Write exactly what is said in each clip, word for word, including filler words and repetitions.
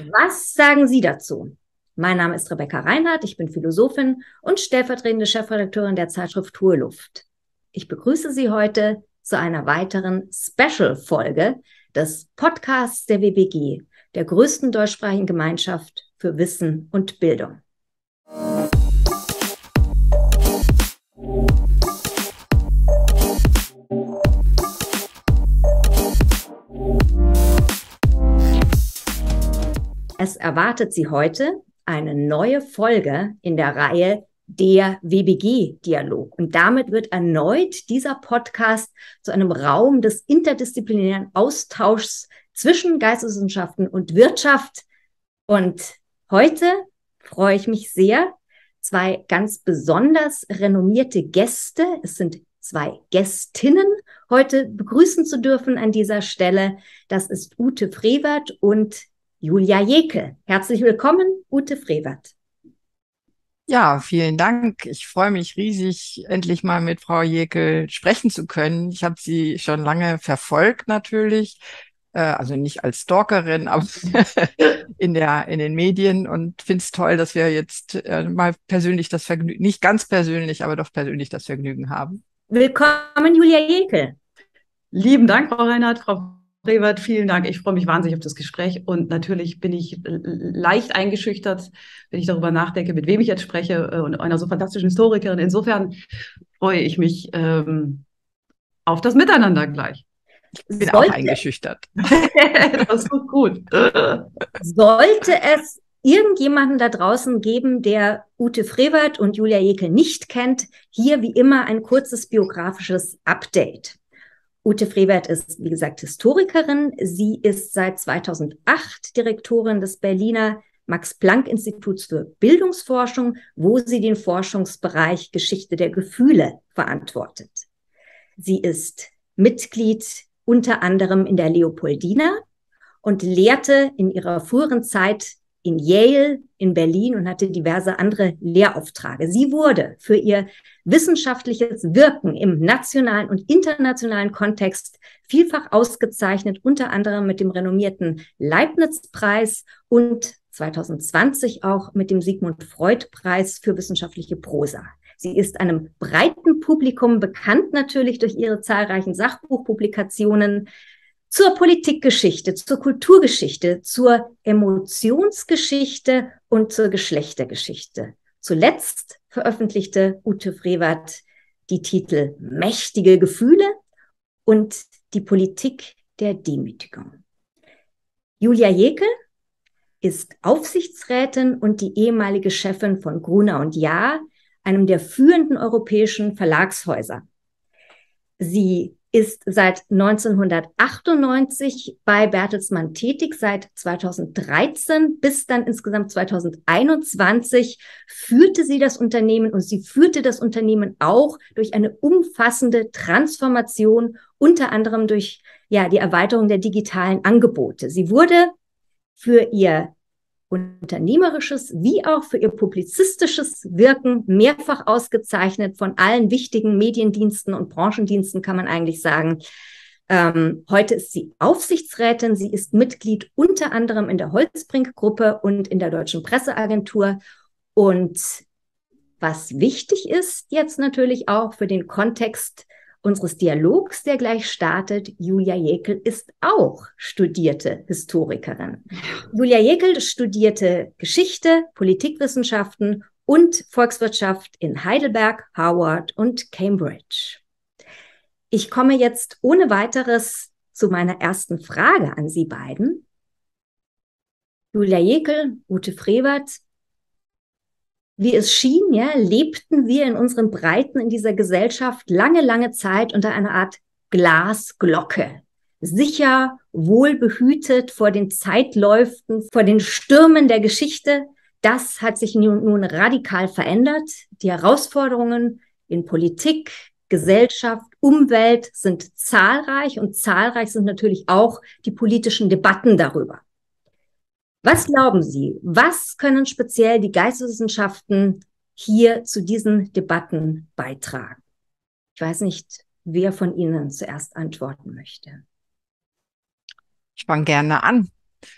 Was sagen Sie dazu? Mein Name ist Rebecca Reinhardt, ich bin Philosophin und stellvertretende Chefredakteurin der Zeitschrift Hohe Luft. Ich begrüße Sie heute zu einer weiteren Special-Folge des Podcasts der W B G, der größten deutschsprachigen Gemeinschaft für Wissen und Bildung. Es erwartet Sie heute eine neue Folge in der Reihe der W B G-Dialog. Und damit wird erneut dieser Podcast zu einem Raum des interdisziplinären Austauschs zwischen Geisteswissenschaften und Wirtschaft. Und heute freue ich mich sehr, zwei ganz besonders renommierte Gäste, es sind zwei Gästinnen, heute begrüßen zu dürfen an dieser Stelle. Das ist Ute Frevert und Julia Jekel. Herzlich willkommen, Ute Frevert. Ja, vielen Dank. Ich freue mich riesig, endlich mal mit Frau Jekel sprechen zu können. Ich habe sie schon lange verfolgt natürlich, äh, also nicht als Stalkerin, aber in der in den Medien und finde es toll, dass wir jetzt äh, mal persönlich das Vergnügen, nicht ganz persönlich, aber doch persönlich das Vergnügen haben. Willkommen, Julia Jekel. Lieben Dank, Frau Reinhardt, Frau Frevert, vielen Dank. Ich freue mich wahnsinnig auf das Gespräch und natürlich bin ich leicht eingeschüchtert, wenn ich darüber nachdenke, mit wem ich jetzt spreche und einer so fantastischen Historikerin. Insofern freue ich mich ähm, auf das Miteinander gleich. Ich bin Sollte, auch eingeschüchtert. Das ist gut. Sollte es irgendjemanden da draußen geben, der Ute Frevert und Julia Jekel nicht kennt, hier wie immer ein kurzes biografisches Update. Ute Frevert ist, wie gesagt, Historikerin. Sie ist seit zweitausendacht Direktorin des Berliner Max-Planck-Instituts für Bildungsforschung, wo sie den Forschungsbereich Geschichte der Gefühle verantwortet. Sie ist Mitglied unter anderem in der Leopoldina und lehrte in ihrer früheren Zeit in Yale, in Berlin und hatte diverse andere Lehraufträge. Sie wurde für ihr wissenschaftliches Wirken im nationalen und internationalen Kontext vielfach ausgezeichnet, unter anderem mit dem renommierten Leibniz-Preis und zweitausendzwanzig auch mit dem Sigmund-Freud-Preis für wissenschaftliche Prosa. Sie ist einem breiten Publikum bekannt natürlich durch ihre zahlreichen Sachbuchpublikationen zur Politikgeschichte, zur Kulturgeschichte, zur Emotionsgeschichte und zur Geschlechtergeschichte. Zuletzt veröffentlichte Ute Frevert die Titel Mächtige Gefühle und die Politik der Demütigung. Julia Jekel ist Aufsichtsrätin und die ehemalige Chefin von Gruner und Jahr, einem der führenden europäischen Verlagshäuser. Sie ist seit neunzehnhundertachtundneunzig bei Bertelsmann tätig, seit zweitausenddreizehn bis dann insgesamt zweitausendeinundzwanzig führte sie das Unternehmen und sie führte das Unternehmen auch durch eine umfassende Transformation, unter anderem durch ja, die Erweiterung der digitalen Angebote. Sie wurde für ihr unternehmerisches wie auch für ihr publizistisches Wirken mehrfach ausgezeichnet von allen wichtigen Mediendiensten und Branchendiensten, kann man eigentlich sagen. Ähm, heute ist sie Aufsichtsrätin. Sie ist Mitglied unter anderem in der Holzbrink-Gruppe und in der Deutschen Presseagentur. Und was wichtig ist jetzt natürlich auch für den Kontext unseres Dialogs, der gleich startet, Julia Jekel ist auch studierte Historikerin. Julia Jekel studierte Geschichte, Politikwissenschaften und Volkswirtschaft in Heidelberg, Harvard und Cambridge. Ich komme jetzt ohne weiteres zu meiner ersten Frage an Sie beiden. Julia Jekel, Ute Frevert, wie es schien, ja, lebten wir in unseren Breiten in dieser Gesellschaft lange, lange Zeit unter einer Art Glasglocke. Sicher, wohlbehütet vor den Zeitläuften, vor den Stürmen der Geschichte. Das hat sich nun, nun radikal verändert. Die Herausforderungen in Politik, Gesellschaft, Umwelt sind zahlreich und zahlreich sind natürlich auch die politischen Debatten darüber. Was glauben Sie, was können speziell die Geisteswissenschaften hier zu diesen Debatten beitragen? Ich weiß nicht, wer von Ihnen zuerst antworten möchte. Ich fange gerne an.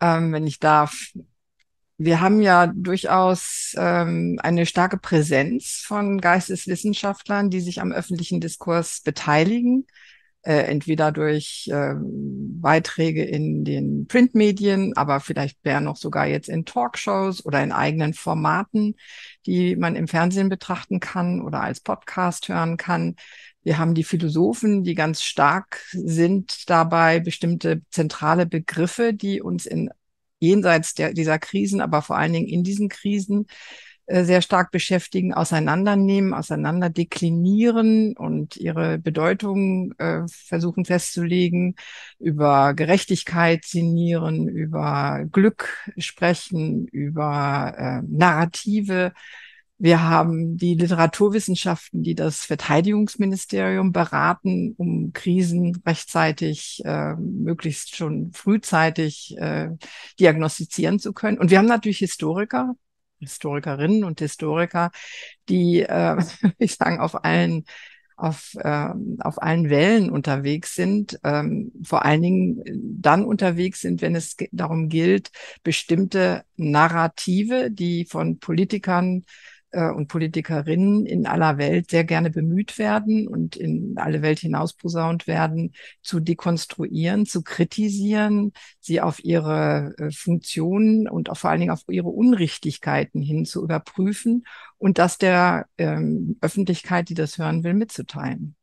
ähm, wenn ich darf. Wir haben ja durchaus ähm, eine starke Präsenz von Geisteswissenschaftlern, die sich am öffentlichen Diskurs beteiligen, äh, entweder durch ähm, Beiträge in den Printmedien, aber vielleicht mehr noch sogar jetzt in Talkshows oder in eigenen Formaten, die man im Fernsehen betrachten kann oder als Podcast hören kann. Wir haben die Philosophen, die ganz stark sind dabei, bestimmte zentrale Begriffe, die uns in jenseits der, dieser Krisen, aber vor allen Dingen in diesen Krisen äh, sehr stark beschäftigen, auseinandernehmen, auseinanderdeklinieren und ihre Bedeutung äh, versuchen festzulegen, über Gerechtigkeit sinnieren, über Glück sprechen, über äh, Narrative. Wir haben die Literaturwissenschaften, die das Verteidigungsministerium beraten, um Krisen rechtzeitig, äh, möglichst schon frühzeitig äh, diagnostizieren zu können. Und wir haben natürlich Historiker, Historikerinnen und Historiker, die, äh, ich sagen, auf allen auf, äh, auf allen Wellen unterwegs sind, ähm, vor allen Dingen dann unterwegs sind, wenn es darum gilt, bestimmte Narrative, die von Politikern und Politikerinnen in aller Welt sehr gerne bemüht werden und in alle Welt hinaus posaunt werden, zu dekonstruieren, zu kritisieren, sie auf ihre äh, Funktionen und auch vor allen Dingen auf ihre Unrichtigkeiten hin zu überprüfen und das der ähm, Öffentlichkeit, die das hören will, mitzuteilen.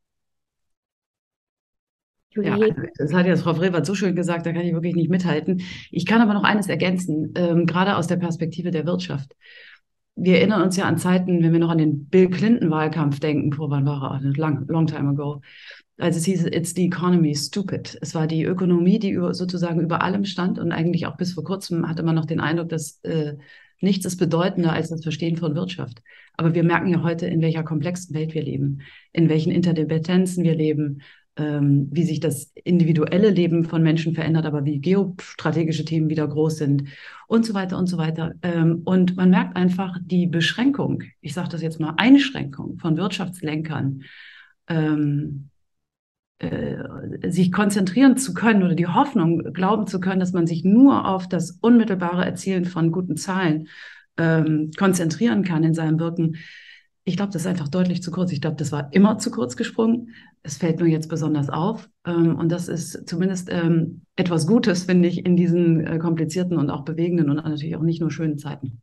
Ja, also das hat jetzt Frau Frevert so schön gesagt, da kann ich wirklich nicht mithalten. Ich kann aber noch eines ergänzen, ähm, gerade aus der Perspektive der Wirtschaft. Wir erinnern uns ja an Zeiten, wenn wir noch an den Bill Clinton-Wahlkampf denken, vor wann war er? Long, long time ago. Als es hieß, it's the economy, stupid. Es war die Ökonomie, die über, sozusagen über allem stand und eigentlich auch bis vor kurzem hatte man noch den Eindruck, dass äh, nichts ist bedeutender als das Verstehen von Wirtschaft. Aber wir merken ja heute, in welcher komplexen Welt wir leben, in welchen Interdependenzen wir leben, ähm, wie sich das individuelle Leben von Menschen verändert, aber wie geostrategische Themen wieder groß sind und so weiter und so weiter. Ähm, und man merkt einfach die Beschränkung, ich sage das jetzt mal, Einschränkung von Wirtschaftslenkern, ähm, äh, sich konzentrieren zu können oder die Hoffnung glauben zu können, dass man sich nur auf das unmittelbare Erzielen von guten Zahlen ähm, konzentrieren kann in seinem Wirken. Ich glaube, das ist einfach deutlich zu kurz. Ich glaube, das war immer zu kurz gesprungen. Es fällt nur jetzt besonders auf. Ähm, und das ist zumindest ähm, etwas Gutes, finde ich, in diesen äh, komplizierten und auch bewegenden und natürlich auch nicht nur schönen Zeiten.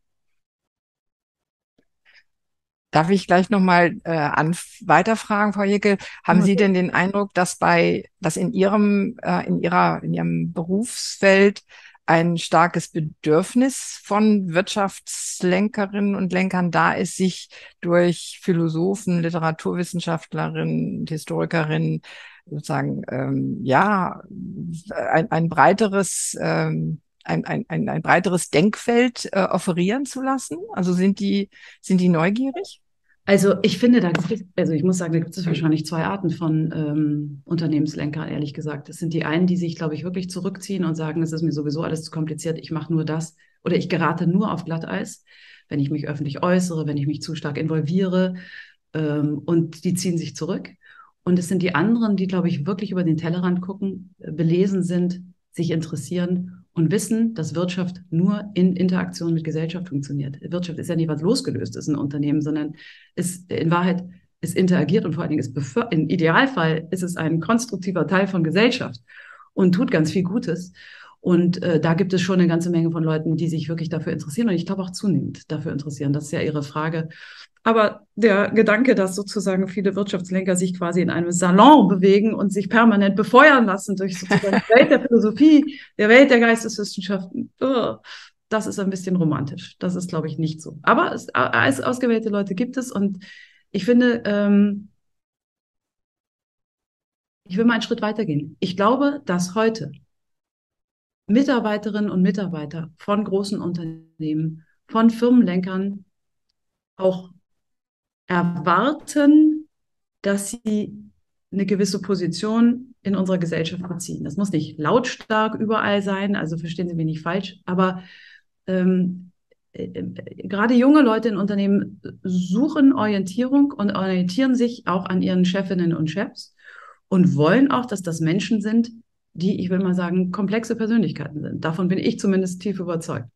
Darf ich gleich nochmal äh, an weiterfragen, Frau Jäckel? Haben Okay. Sie denn den Eindruck, dass bei, dass in Ihrem, äh, in Ihrer, in Ihrem Berufsfeld ein starkes Bedürfnis von Wirtschaftslenkerinnen und Lenkern da ist, sich durch Philosophen, Literaturwissenschaftlerinnen und Historikerinnen sozusagen, ähm, ja, ein, ein breiteres, ähm, ein, ein, ein, ein breiteres Denkfeld äh, offerieren zu lassen? Also sind die, sind die neugierig? Also ich finde, da gibt es, also ich muss sagen, da gibt es wahrscheinlich zwei Arten von ähm, Unternehmenslenkern, ehrlich gesagt. Das sind die einen, die sich, glaube ich, wirklich zurückziehen und sagen, es ist mir sowieso alles zu kompliziert, ich mache nur das oder ich gerate nur auf Glatteis, wenn ich mich öffentlich äußere, wenn ich mich zu stark involviere ähm, und die ziehen sich zurück. Und es sind die anderen, die, glaube ich, wirklich über den Tellerrand gucken, belesen sind, sich interessieren und wissen, dass Wirtschaft nur in Interaktion mit Gesellschaft funktioniert. Wirtschaft ist ja nicht was losgelöst ist, ein Unternehmen, sondern ist in Wahrheit, es interagiert und vor allen Dingen ist beför- im Idealfall ist es ein konstruktiver Teil von Gesellschaft und tut ganz viel Gutes. Und äh, da gibt es schon eine ganze Menge von Leuten, die sich wirklich dafür interessieren und ich glaube auch zunehmend dafür interessieren. Das ist ja Ihre Frage. Aber der Gedanke, dass sozusagen viele Wirtschaftslenker sich quasi in einem Salon bewegen und sich permanent befeuern lassen durch sozusagen die Welt der Philosophie, der Welt der Geisteswissenschaften, oh, das ist ein bisschen romantisch. Das ist, glaube ich, nicht so. Aber es, als ausgewählte Leute gibt es und ich finde, ähm, ich will mal einen Schritt weitergehen. Ich glaube, dass heute Mitarbeiterinnen und Mitarbeiter von großen Unternehmen, von Firmenlenkern auch erwarten, dass sie eine gewisse Position in unserer Gesellschaft beziehen. Das muss nicht lautstark überall sein, also verstehen Sie mich nicht falsch, aber ähm, äh, gerade junge Leute in Unternehmen suchen Orientierung und orientieren sich auch an ihren Chefinnen und Chefs und wollen auch, dass das Menschen sind, die, ich will mal sagen, komplexe Persönlichkeiten sind. Davon bin ich zumindest tief überzeugt.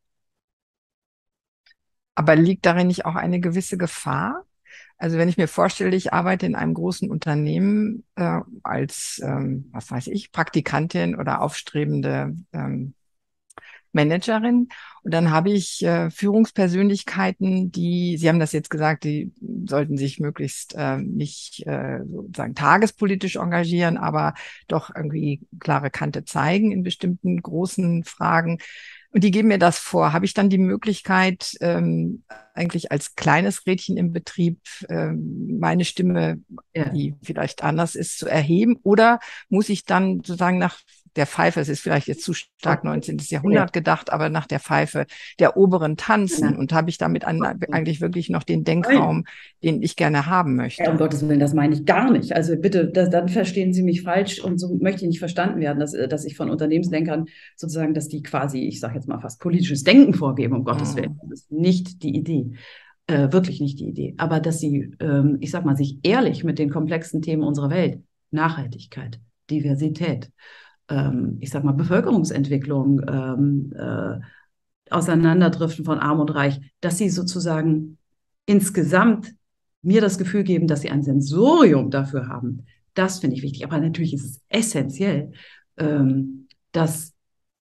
Aber liegt darin nicht auch eine gewisse Gefahr? Also wenn ich mir vorstelle, ich arbeite in einem großen Unternehmen äh, als, ähm, was weiß ich, Praktikantin oder aufstrebende ähm, Managerin. Und dann habe ich äh, Führungspersönlichkeiten, die, Sie haben das jetzt gesagt, die sollten sich möglichst äh, nicht äh, sozusagen tagespolitisch engagieren, aber doch irgendwie klare Kante zeigen in bestimmten großen Fragen. Und die geben mir das vor. Habe ich dann die Möglichkeit, ähm, eigentlich als kleines Rädchen im Betrieb ähm, meine Stimme, Ja. die vielleicht anders ist, zu erheben? Oder muss ich dann sozusagen nach der Pfeife, es ist vielleicht jetzt zu stark neunzehnten. Jahrhundert gedacht, aber nach der Pfeife der oberen tanzen? Ja. Und habe ich damit an, eigentlich wirklich noch den Nein. Denkraum, den ich gerne haben Ja, möchte? um Gottes Willen, das meine ich gar nicht. Also bitte, das, dann verstehen Sie mich falsch und so möchte ich nicht verstanden werden, dass, dass ich von Unternehmenslenkern sozusagen, dass die quasi, ich sage jetzt mal fast politisches Denken vorgeben, um Gottes Willen. Mhm. Das ist nicht die Idee. Äh, wirklich nicht die Idee. Aber dass sie, ähm, ich sag mal, sich ehrlich mit den komplexen Themen unserer Welt, Nachhaltigkeit, Diversität, ähm, ich sag mal, Bevölkerungsentwicklung, ähm, äh, Auseinanderdriften von Arm und Reich, dass sie sozusagen insgesamt mir das Gefühl geben, dass sie ein Sensorium dafür haben. Das finde ich wichtig. Aber natürlich ist es essentiell, ähm, dass,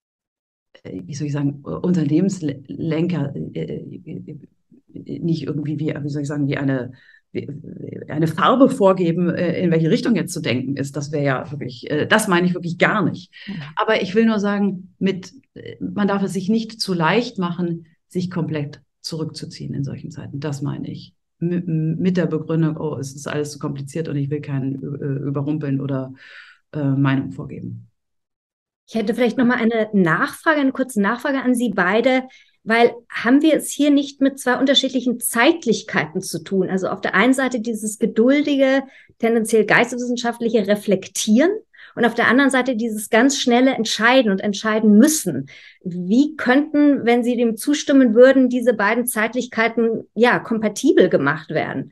äh, wie soll ich sagen, Unternehmenslenker äh, nicht irgendwie wie, wie soll ich sagen, wie eine, wie eine Farbe vorgeben, äh, in welche Richtung jetzt zu denken ist. Das wäre ja wirklich, äh, das meine ich wirklich gar nicht. Aber ich will nur sagen, mit, man darf es sich nicht zu leicht machen, sich komplett zurückzuziehen in solchen Zeiten. Das meine ich. Mit, mit der Begründung, oh, es ist alles zu kompliziert und ich will keinen äh, überrumpeln oder äh, Meinung vorgeben. Ich hätte vielleicht noch mal eine Nachfrage, eine kurze Nachfrage an Sie beide, weil haben wir es hier nicht mit zwei unterschiedlichen Zeitlichkeiten zu tun? Also auf der einen Seite dieses geduldige, tendenziell geisteswissenschaftliche Reflektieren und auf der anderen Seite dieses ganz schnelle Entscheiden und entscheiden müssen. Wie könnten, wenn Sie dem zustimmen würden, diese beiden Zeitlichkeiten ja kompatibel gemacht werden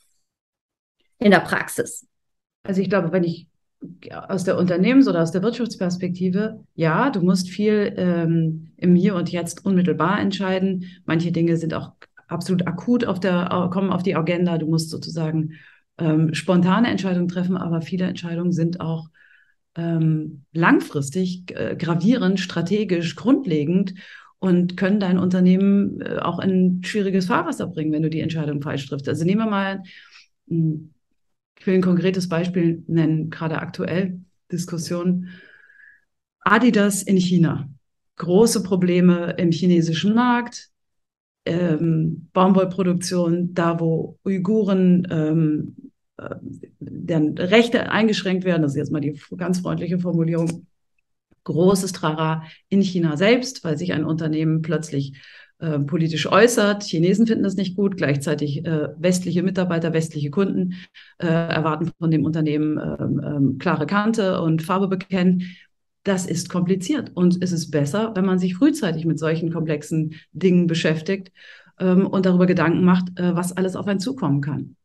in der Praxis? Also ich glaube, wenn ich aus der Unternehmens- oder aus der Wirtschaftsperspektive, ja, du musst viel ähm, im Hier und Jetzt unmittelbar entscheiden. Manche Dinge sind auch absolut akut auf der, kommen auf die Agenda. Du musst sozusagen ähm, spontane Entscheidungen treffen, aber viele Entscheidungen sind auch ähm, langfristig äh, gravierend, strategisch, grundlegend und können dein Unternehmen äh, auch in schwieriges Fahrwasser bringen, wenn du die Entscheidung falsch triffst. Also nehmen wir mal ein Ich will ein konkretes Beispiel nennen, gerade aktuell Diskussion. Adidas in China. Große Probleme im chinesischen Markt. Ähm, Baumwollproduktion, da wo Uiguren, ähm, äh, deren Rechte eingeschränkt werden, das ist jetzt mal die ganz freundliche Formulierung, großes Trara in China selbst, weil sich ein Unternehmen plötzlich äh, politisch äußert. Chinesen finden das nicht gut. Gleichzeitig äh, westliche Mitarbeiter, westliche Kunden äh, erwarten von dem Unternehmen ähm, ähm, klare Kante und Farbe bekennen. Das ist kompliziert und es ist besser, wenn man sich frühzeitig mit solchen komplexen Dingen beschäftigt ähm, und darüber Gedanken macht, äh, was alles auf einen zukommen kann.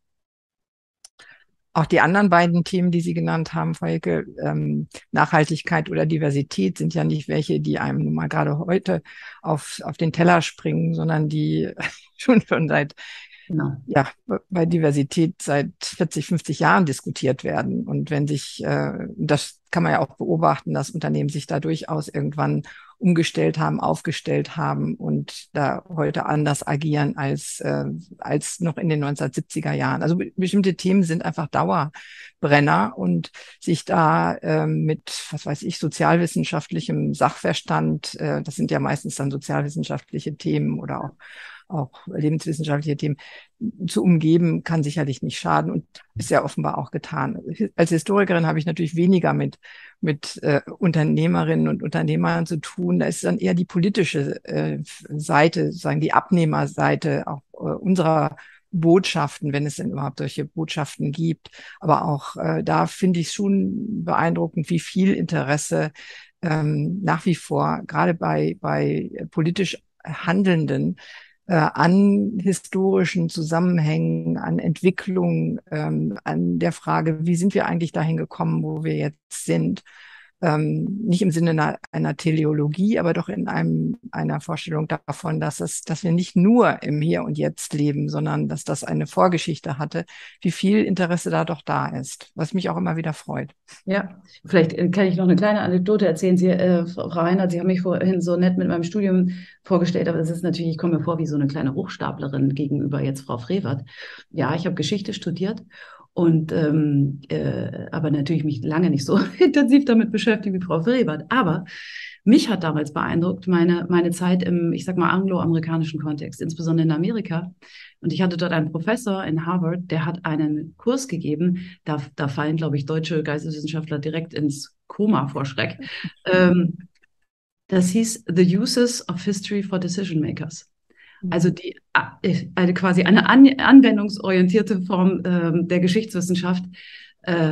Auch die anderen beiden Themen, die Sie genannt haben, Frau Hecke, ähm, Nachhaltigkeit oder Diversität, sind ja nicht welche, die einem nun mal gerade heute auf, auf den Teller springen, sondern die schon, schon seit, Genau. ja, bei Diversität seit vierzig, fünfzig Jahren diskutiert werden. Und wenn sich, äh, das kann man ja auch beobachten, dass Unternehmen sich da durchaus irgendwann umgestellt haben, aufgestellt haben und da heute anders agieren als, äh, als noch in den neunzehnhundertsiebziger Jahren. Also be bestimmte Themen sind einfach Dauerbrenner und sich da äh, mit, was weiß ich, sozialwissenschaftlichem Sachverstand, äh, das sind ja meistens dann sozialwissenschaftliche Themen oder auch auch lebenswissenschaftliche Themen zu umgeben, kann sicherlich nicht schaden und ist ja offenbar auch getan. Als Historikerin habe ich natürlich weniger mit mit äh, Unternehmerinnen und Unternehmern zu tun. Da ist dann eher die politische äh, Seite, sagen die Abnehmerseite auch äh, unserer Botschaften, wenn es denn überhaupt solche Botschaften gibt. Aber auch äh, da finde ich es schon beeindruckend, wie viel Interesse ähm, nach wie vor gerade bei bei politisch Handelnden an historischen Zusammenhängen, an Entwicklung, ähm, an der Frage, wie sind wir eigentlich dahin gekommen, wo wir jetzt sind, ähm, nicht im Sinne einer, einer Teleologie, aber doch in einem, einer Vorstellung davon, dass es, dass wir nicht nur im Hier und Jetzt leben, sondern dass das eine Vorgeschichte hatte, wie viel Interesse da doch da ist, was mich auch immer wieder freut. Ja, vielleicht kann ich noch eine kleine Anekdote erzählen. Sie, äh, Frau Reinhardt, Sie haben mich vorhin so nett mit meinem Studium vorgestellt, aber es ist natürlich, ich komme mir vor wie so eine kleine Hochstaplerin gegenüber jetzt Frau Frevert. Ja, ich habe Geschichte studiert und ähm, äh, aber natürlich mich lange nicht so intensiv damit beschäftigt wie Frau Frevert. Aber mich hat damals beeindruckt meine, meine Zeit im, ich sag mal, angloamerikanischen Kontext, insbesondere in Amerika. Und ich hatte dort einen Professor in Harvard, der hat einen Kurs gegeben, da, da fallen, glaube ich, deutsche Geisteswissenschaftler direkt ins Koma vor Schreck. Ähm, das hieß The Uses of History for Decision Makers. Also die, eine, quasi eine an, anwendungsorientierte Form ähm, der Geschichtswissenschaft. Äh,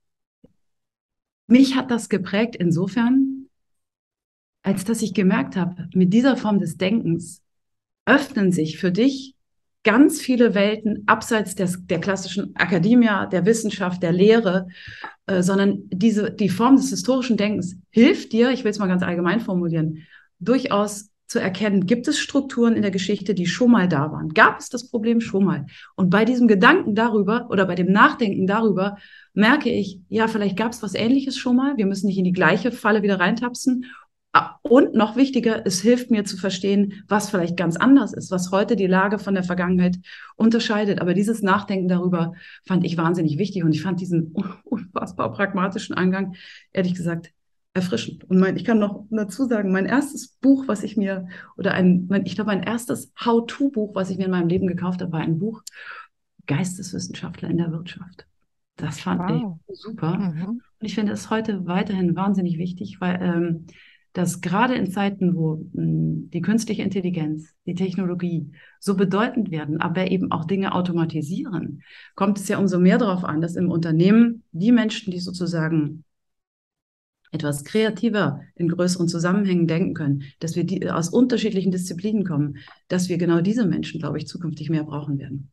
mich hat das geprägt insofern, als dass ich gemerkt habe, mit dieser Form des Denkens öffnen sich für dich ganz viele Welten abseits des, der klassischen Akademie, der Wissenschaft, der Lehre, äh, sondern diese, die Form des historischen Denkens hilft dir, ich will es mal ganz allgemein formulieren, durchaus zu erkennen, gibt es Strukturen in der Geschichte, die schon mal da waren? Gab es das Problem schon mal? Und bei diesem Gedanken darüber oder bei dem Nachdenken darüber merke ich, ja, vielleicht gab es was Ähnliches schon mal. Wir müssen nicht in die gleiche Falle wieder reintapsen. Und noch wichtiger, es hilft mir zu verstehen, was vielleicht ganz anders ist, was heute die Lage von der Vergangenheit unterscheidet. Aber dieses Nachdenken darüber fand ich wahnsinnig wichtig und ich fand diesen unfassbar pragmatischen Angang, ehrlich gesagt, erfrischend. Und mein, ich kann noch dazu sagen, mein erstes Buch, was ich mir, oder ein, mein, ich glaube, mein erstes How-to-Buch, was ich mir in meinem Leben gekauft habe, war ein Buch Geisteswissenschaftler in der Wirtschaft. Das fand wow. ich super. Mhm. Und ich finde es heute weiterhin wahnsinnig wichtig, weil ähm, dass gerade in Zeiten, wo mh, die künstliche Intelligenz, die Technologie so bedeutend werden, aber eben auch Dinge automatisieren, kommt es ja umso mehr darauf an, dass im Unternehmen die Menschen, die sozusagen etwas kreativer in größeren Zusammenhängen denken können, dass wir die aus unterschiedlichen Disziplinen kommen, dass wir genau diese Menschen, glaube ich, zukünftig mehr brauchen werden.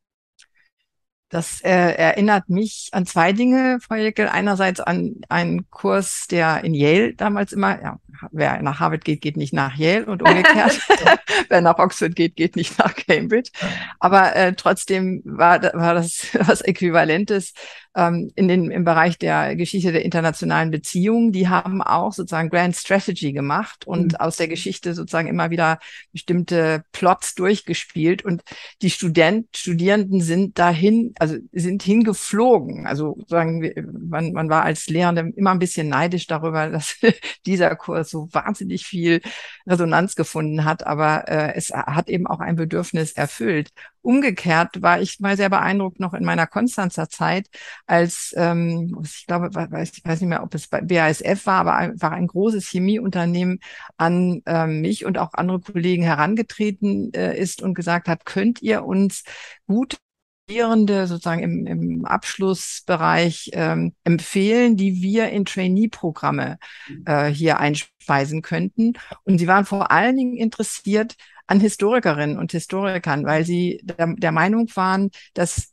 Das äh, erinnert mich an zwei Dinge, Frau Jäckel. Einerseits an einen Kurs, der in Yale damals immer, ja, wer nach Harvard geht, geht nicht nach Yale und umgekehrt. Wer nach Oxford geht, geht nicht nach Cambridge. Aber äh, trotzdem war, war das was Äquivalentes ähm, in den, im Bereich der Geschichte der internationalen Beziehungen. Die haben auch sozusagen Grand Strategy gemacht und mhm. aus der Geschichte sozusagen immer wieder bestimmte Plots durchgespielt. Und die Student, Studierenden sind dahin, also sind hingeflogen. Also sagen wir, man, man war als Lehrende immer ein bisschen neidisch darüber, dass dieser Kurs so wahnsinnig viel Resonanz gefunden hat, aber äh, es hat eben auch ein Bedürfnis erfüllt. Umgekehrt war ich mal sehr beeindruckt noch in meiner Konstanzer Zeit, als ähm, ich glaube, ich weiß nicht mehr, ob es bei B A S F war, aber einfach ein großes Chemieunternehmen an äh, mich und auch andere Kollegen herangetreten äh, ist und gesagt hat, könnt ihr uns gute Studierende sozusagen im, im Abschlussbereich ähm, empfehlen, die wir in Trainee-Programme äh, hier einspeisen könnten. Und sie waren vor allen Dingen interessiert an Historikerinnen und Historikern, weil sie der, der Meinung waren, dass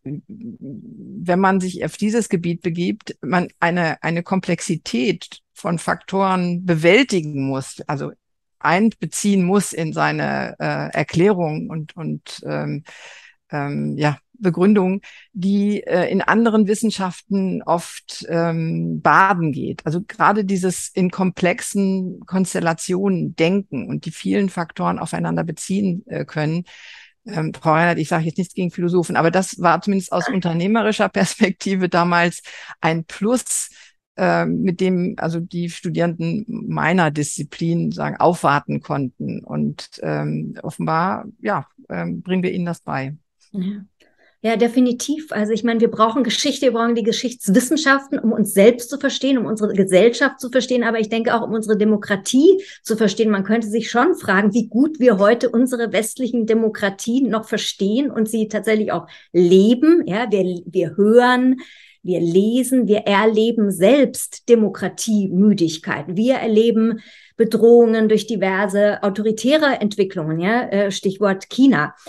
wenn man sich auf dieses Gebiet begibt, man eine, eine Komplexität von Faktoren bewältigen muss, also einbeziehen muss in seine äh, Erklärung und, und ähm, ähm, ja, Begründung, die äh, in anderen Wissenschaften oft ähm, baden geht. Also gerade dieses in komplexen Konstellationen denken und die vielen Faktoren aufeinander beziehen äh, können. Ähm, Frau Reinhardt, ich sage jetzt nichts gegen Philosophen, aber das war zumindest aus unternehmerischer Perspektive damals ein Plus, äh, mit dem also die Studierenden meiner Disziplin sagen aufwarten konnten. Und ähm, offenbar ja ähm, bringen wir ihnen das bei. Ja. Ja, definitiv. Also ich meine, wir brauchen Geschichte, wir brauchen die Geschichtswissenschaften, um uns selbst zu verstehen, um unsere Gesellschaft zu verstehen, aber ich denke auch, um unsere Demokratie zu verstehen. Man könnte sich schon fragen, wie gut wir heute unsere westlichen Demokratien noch verstehen und sie tatsächlich auch leben. Ja, wir, wir hören, wir lesen, wir erleben selbst Demokratiemüdigkeit. Wir erleben Bedrohungen durch diverse autoritäre Entwicklungen, ja, Stichwort China.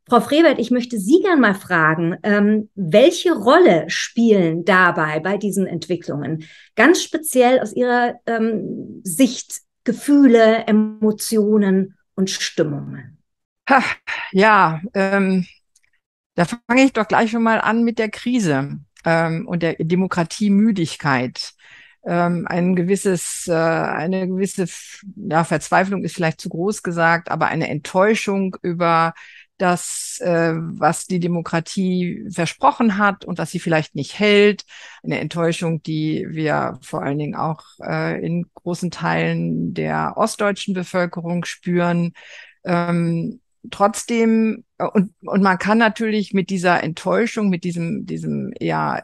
Frau Frevert, ich möchte Sie gern mal fragen, ähm, welche Rolle spielen dabei bei diesen Entwicklungen? Ganz speziell aus Ihrer ähm, Sicht Gefühle, Emotionen und Stimmungen. Ha, ja, ähm, da fange ich doch gleich schon mal an mit der Krise ähm, und der Demokratiemüdigkeit. Ähm, ein gewisses, äh, eine gewisse, ja, Verzweiflung ist vielleicht zu groß gesagt, aber eine Enttäuschung über das, äh, was die Demokratie versprochen hat und was sie vielleicht nicht hält. Eine Enttäuschung, die wir vor allen Dingen auch äh, in großen Teilen der ostdeutschen Bevölkerung spüren. Ähm, Trotzdem, äh, und, und man kann natürlich mit dieser Enttäuschung, mit diesem, diesem eher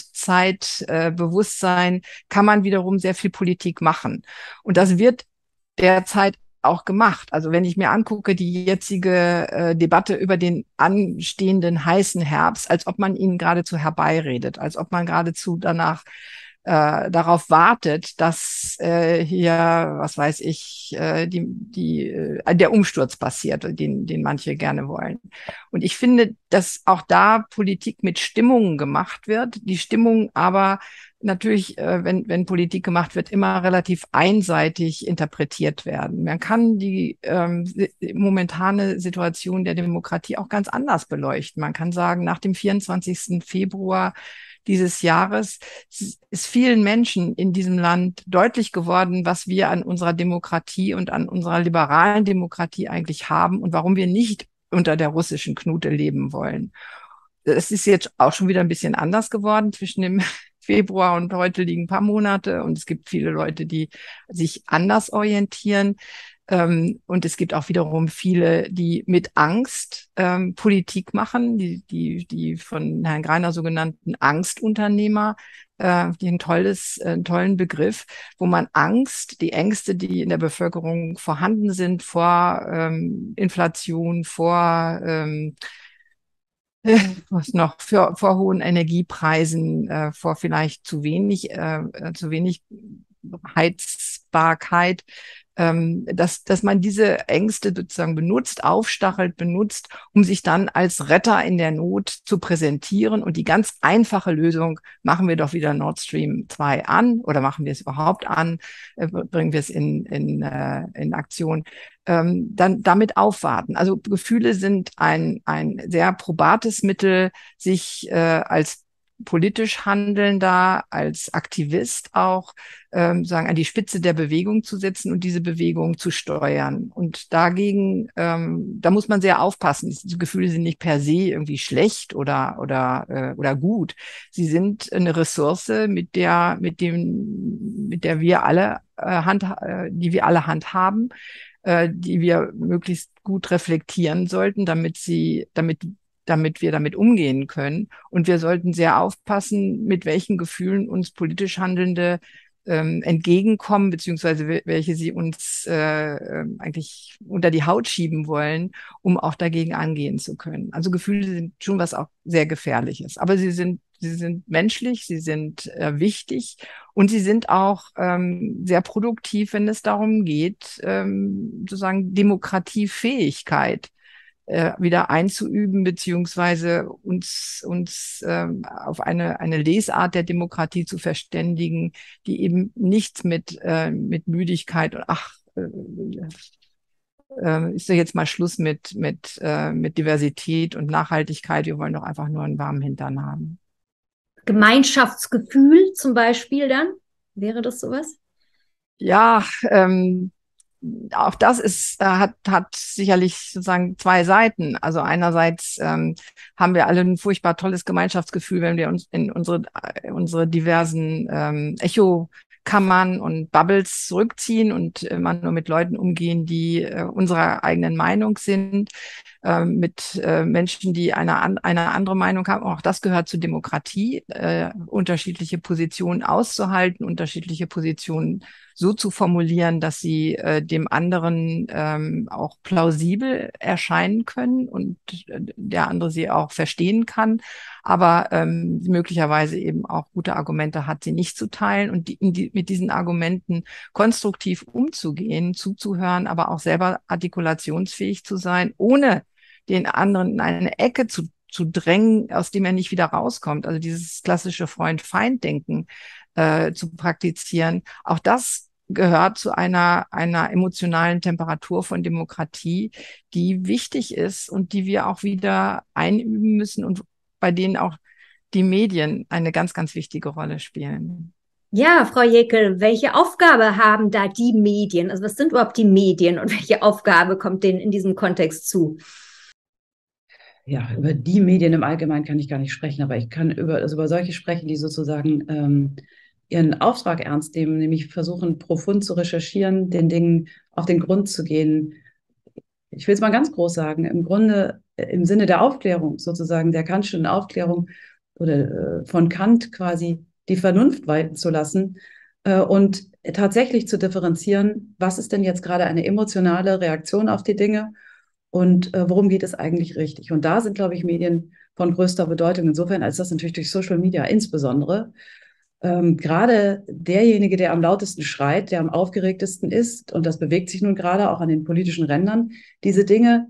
Endzeitbewusstsein, äh, kann man wiederum sehr viel Politik machen. Und das wird derzeit auch gemacht. Also wenn ich mir angucke, die jetzige äh, Debatte über den anstehenden heißen Herbst, als ob man ihn geradezu herbeiredet, als ob man geradezu danach äh, darauf wartet, dass äh, hier, was weiß ich, äh, die, die, äh, der Umsturz passiert, den, den manche gerne wollen. Und ich finde, dass auch da Politik mit Stimmungen gemacht wird, die Stimmung aber natürlich, äh, wenn, wenn Politik gemacht wird, immer relativ einseitig interpretiert werden. Man kann die ähm, momentane Situation der Demokratie auch ganz anders beleuchten. Man kann sagen, nach dem vierundzwanzigsten Februar dieses Jahres ist vielen Menschen in diesem Land deutlich geworden, was wir an unserer Demokratie und an unserer liberalen Demokratie eigentlich haben und warum wir nicht unter der russischen Knute leben wollen. Es ist jetzt auch schon wieder ein bisschen anders geworden zwischen dem Februar und heute liegen ein paar Monate und es gibt viele Leute, die sich anders orientieren. Ähm, und es gibt auch wiederum viele, die mit Angst ähm, Politik machen, die, die, die von Herrn Greiner sogenannten Angstunternehmer, äh, die ein tolles, äh, einen tollen Begriff, wo man Angst, die Ängste, die in der Bevölkerung vorhanden sind vor ähm, Inflation, vor ähm, was noch für, vor hohen Energiepreisen, äh, vor vielleicht zu wenig, äh, zu wenig Heizbarkeit, ähm, dass, dass man diese Ängste sozusagen benutzt, aufstachelt, benutzt, um sich dann als Retter in der Not zu präsentieren. Und die ganz einfache Lösung, machen wir doch wieder Nord Stream zwei an oder machen wir es überhaupt an, äh, bringen wir es in, in, äh, in Aktion, ähm, dann damit aufwarten. Also Gefühle sind ein, ein sehr probates Mittel, sich äh, als politisch Handelnder, als Aktivist auch ähm, sagen, an die Spitze der Bewegung zu setzen und diese Bewegung zu steuern. Und dagegen, ähm, da muss man sehr aufpassen. Die Gefühle sind nicht per se irgendwie schlecht oder oder äh, oder gut. Sie sind eine Ressource, mit der mit dem mit der wir alle äh, Hand, äh, die wir alle handhaben, äh, die wir möglichst gut reflektieren sollten, damit sie, damit damit wir damit umgehen können. Und wir sollten sehr aufpassen, mit welchen Gefühlen uns politisch Handelnde ähm, entgegenkommen, beziehungsweise welche sie uns äh, eigentlich unter die Haut schieben wollen, um auch dagegen angehen zu können. Also Gefühle sind schon was auch sehr Gefährliches. Aber sie sind, sie sind menschlich, sie sind äh, wichtig und sie sind auch ähm, sehr produktiv, wenn es darum geht, ähm, sozusagen Demokratiefähigkeit wieder einzuüben, beziehungsweise uns, uns ähm, auf eine, eine Lesart der Demokratie zu verständigen, die eben nichts mit, äh, mit Müdigkeit und ach, äh, äh, ist doch jetzt mal Schluss mit, mit, äh, mit Diversität und Nachhaltigkeit. Wir wollen doch einfach nur einen warmen Hintern haben. Gemeinschaftsgefühl zum Beispiel dann? Wäre das sowas? Ja, ähm, auch das ist, äh, hat, hat sicherlich sozusagen zwei Seiten. Also einerseits ähm, haben wir alle ein furchtbar tolles Gemeinschaftsgefühl, wenn wir uns in unsere, äh, unsere diversen ähm, Echokammern und Bubbles zurückziehen und äh, man nur mit Leuten umgehen, die äh, unserer eigenen Meinung sind, äh, mit äh, Menschen, die eine, an, eine andere Meinung haben. Auch das gehört zur Demokratie, äh, unterschiedliche Positionen auszuhalten, unterschiedliche Positionen so zu formulieren, dass sie äh, dem anderen ähm, auch plausibel erscheinen können und äh, der andere sie auch verstehen kann, aber ähm, möglicherweise eben auch gute Argumente hat, sie nicht zu teilen und die, die, mit diesen Argumenten konstruktiv umzugehen, zuzuhören, aber auch selber artikulationsfähig zu sein, ohne den anderen in eine Ecke zu, zu drängen, aus dem er nicht wieder rauskommt. Also dieses klassische Freund-Feind-Denken äh, zu praktizieren. Auch das gehört zu einer, einer emotionalen Temperatur von Demokratie, die wichtig ist und die wir auch wieder einüben müssen und bei denen auch die Medien eine ganz, ganz wichtige Rolle spielen. Ja, Frau Jäckel, welche Aufgabe haben da die Medien? Also was sind überhaupt die Medien und welche Aufgabe kommt denen in diesem Kontext zu? Ja, über die Medien im Allgemeinen kann ich gar nicht sprechen, aber ich kann über, also über solche sprechen, die sozusagen ähm, ihren Auftrag ernst nehmen, nämlich versuchen, profund zu recherchieren, den Dingen auf den Grund zu gehen. Ich will es mal ganz groß sagen, im Grunde äh, im Sinne der Aufklärung, sozusagen der Kantischen Aufklärung oder äh, von Kant quasi die Vernunft walten zu lassen äh, und tatsächlich zu differenzieren, was ist denn jetzt gerade eine emotionale Reaktion auf die Dinge und äh, worum geht es eigentlich richtig. Und da sind, glaube ich, Medien von größter Bedeutung. Insofern als das natürlich durch Social Media insbesondere ähm, gerade derjenige, der am lautesten schreit, der am aufgeregtesten ist, und das bewegt sich nun gerade auch an den politischen Rändern, diese Dinge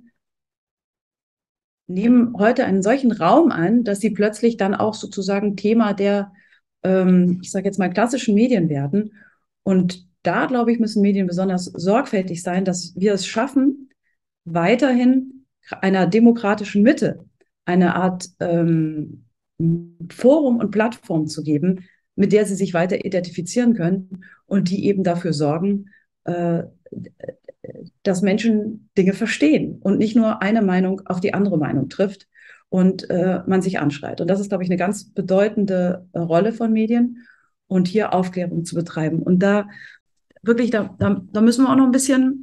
nehmen heute einen solchen Raum an, dass sie plötzlich dann auch sozusagen Thema der, ähm, ich sage jetzt mal, klassischen Medien werden. Und da, glaube ich, müssen Medien besonders sorgfältig sein, dass wir es schaffen, weiterhin einer demokratischen Mitte eine Art ähm, Forum und Plattform zu geben, mit der sie sich weiter identifizieren können und die eben dafür sorgen, äh, dass Menschen Dinge verstehen und nicht nur eine Meinung auf die andere Meinung trifft und äh, man sich anschreit. Und das ist, glaube ich, eine ganz bedeutende äh, Rolle von Medien und hier Aufklärung zu betreiben. Und da wirklich, da, da, da müssen wir auch noch ein bisschen,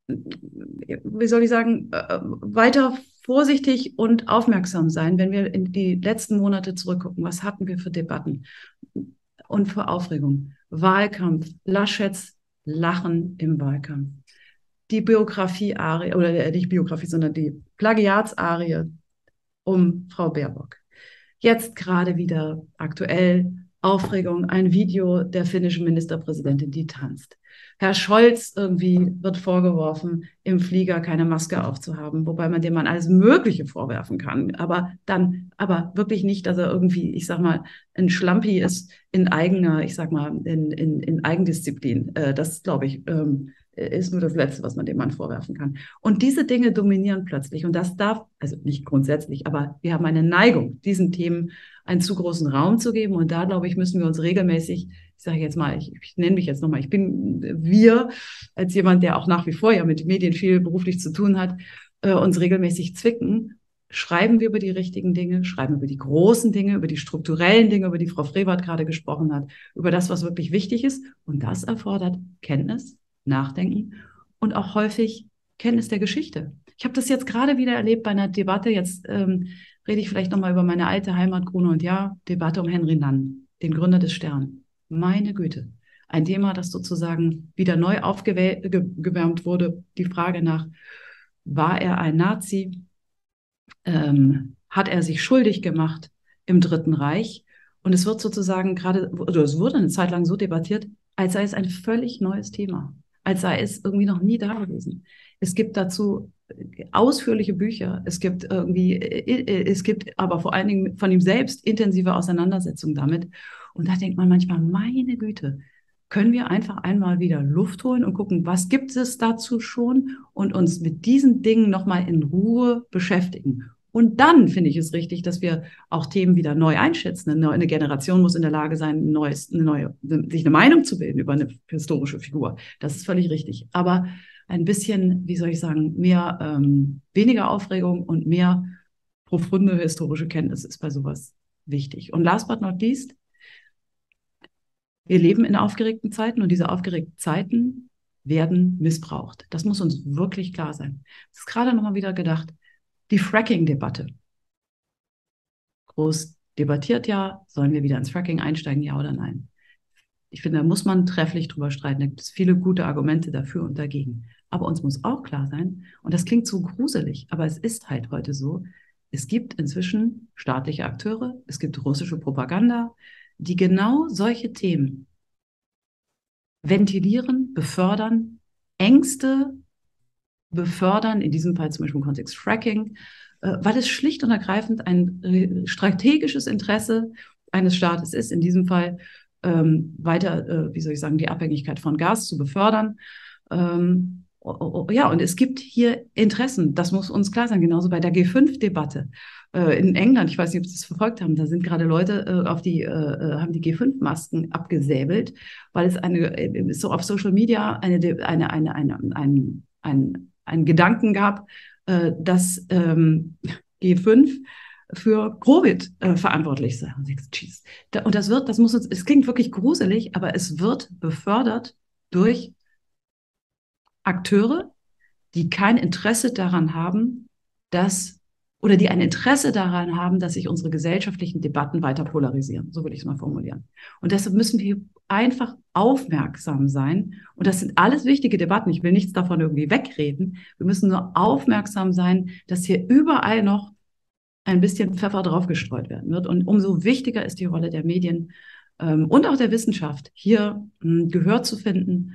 wie soll ich sagen, äh, weiter vorsichtig und aufmerksam sein, wenn wir in die letzten Monate zurückgucken. Was hatten wir für Debatten und für Aufregung? Wahlkampf, Laschets Lachen im Wahlkampf. Die Biografie-Arie, oder nicht Biografie, sondern die Plagiatsarie um Frau Baerbock. Jetzt gerade wieder aktuell Aufregung, ein Video der finnischen Ministerpräsidentin, die tanzt. Herr Scholz irgendwie wird vorgeworfen, im Flieger keine Maske aufzuhaben, wobei man dem man alles Mögliche vorwerfen kann, aber dann, aber wirklich nicht, dass er irgendwie, ich sag mal, ein Schlampi ist in eigener, ich sag mal, in, in, in Eigendisziplin. Das, glaube ich, ist nur das Letzte, was man dem Mann vorwerfen kann. Und diese Dinge dominieren plötzlich. Und das darf, also nicht grundsätzlich, aber wir haben eine Neigung, diesen Themen einen zu großen Raum zu geben. Und da, glaube ich, müssen wir uns regelmäßig, ich sage jetzt mal, ich, ich nenne mich jetzt nochmal, ich bin wir, als jemand, der auch nach wie vor ja mit Medien viel beruflich zu tun hat, äh, uns regelmäßig zwicken. Schreiben wir über die richtigen Dinge, schreiben wir über die großen Dinge, über die strukturellen Dinge, über die Frau Frevert gerade gesprochen hat, über das, was wirklich wichtig ist. Und das erfordert Kenntnis, Nachdenken und auch häufig Kenntnis der Geschichte. Ich habe das jetzt gerade wieder erlebt bei einer Debatte. Jetzt ähm, rede ich vielleicht nochmal über meine alte Heimat Grune und Jahr, Debatte um Henry Nann, den Gründer des Stern. Meine Güte. Ein Thema, das sozusagen wieder neu aufgewärmt wurde. Die Frage nach, war er ein Nazi? Ähm, hat er sich schuldig gemacht im Dritten Reich? Und es wird sozusagen gerade, oder es wurde eine Zeit lang so debattiert, als sei es ein völlig neues Thema, als sei es irgendwie noch nie da gewesen. Es gibt dazu ausführliche Bücher, es gibt irgendwie, es gibt aber vor allen Dingen von ihm selbst intensive Auseinandersetzungen damit. Und da denkt man manchmal, meine Güte, können wir einfach einmal wieder Luft holen und gucken, was gibt es dazu schon und uns mit diesen Dingen nochmal in Ruhe beschäftigen. Und dann finde ich es richtig, dass wir auch Themen wieder neu einschätzen. Eine, eine Generation muss in der Lage sein, ein neues, eine neue, sich eine Meinung zu bilden über eine historische Figur. Das ist völlig richtig. Aber ein bisschen, wie soll ich sagen, mehr, ähm, weniger Aufregung und mehr profunde historische Kenntnis ist bei sowas wichtig. Und last but not least, wir leben in aufgeregten Zeiten und diese aufgeregten Zeiten werden missbraucht. Das muss uns wirklich klar sein. Das ist gerade nochmal wieder gedacht. Die Fracking-Debatte. Groß debattiert ja, sollen wir wieder ins Fracking einsteigen, ja oder nein? Ich finde, da muss man trefflich drüber streiten. Da gibt es viele gute Argumente dafür und dagegen. Aber uns muss auch klar sein, und das klingt so gruselig, aber es ist halt heute so, es gibt inzwischen staatliche Akteure, es gibt russische Propaganda, die genau solche Themen ventilieren, befördern, Ängste befördern, in diesem Fall zum Beispiel im Kontext Fracking, äh, weil es schlicht und ergreifend ein äh, strategisches Interesse eines Staates ist, in diesem Fall ähm, weiter, äh, wie soll ich sagen, die Abhängigkeit von Gas zu befördern. Ähm, oh, oh, oh, ja, und es gibt hier Interessen, das muss uns klar sein, genauso bei der G fünf Debatte. Äh, in England, ich weiß nicht, ob Sie das verfolgt haben, da sind gerade Leute äh, auf die, äh, haben die G fünf Masken abgesäbelt, weil es eine, äh, so auf Social Media eine, eine, eine, eine, ein, ein, einen Gedanken gab, äh, dass ähm, G fünf für Covid äh, verantwortlich sei. Und das wird, das muss uns, es klingt wirklich gruselig, aber es wird befördert durch Akteure, die kein Interesse daran haben, dass, oder die ein Interesse daran haben, dass sich unsere gesellschaftlichen Debatten weiter polarisieren. So würde ich es mal formulieren. Und deshalb müssen wir einfach aufmerksam sein. Und das sind alles wichtige Debatten. Ich will nichts davon irgendwie wegreden. Wir müssen nur aufmerksam sein, dass hier überall noch ein bisschen Pfeffer draufgestreut werden wird. Und umso wichtiger ist die Rolle der Medien ähm, und auch der Wissenschaft, hier ähm, Gehör zu finden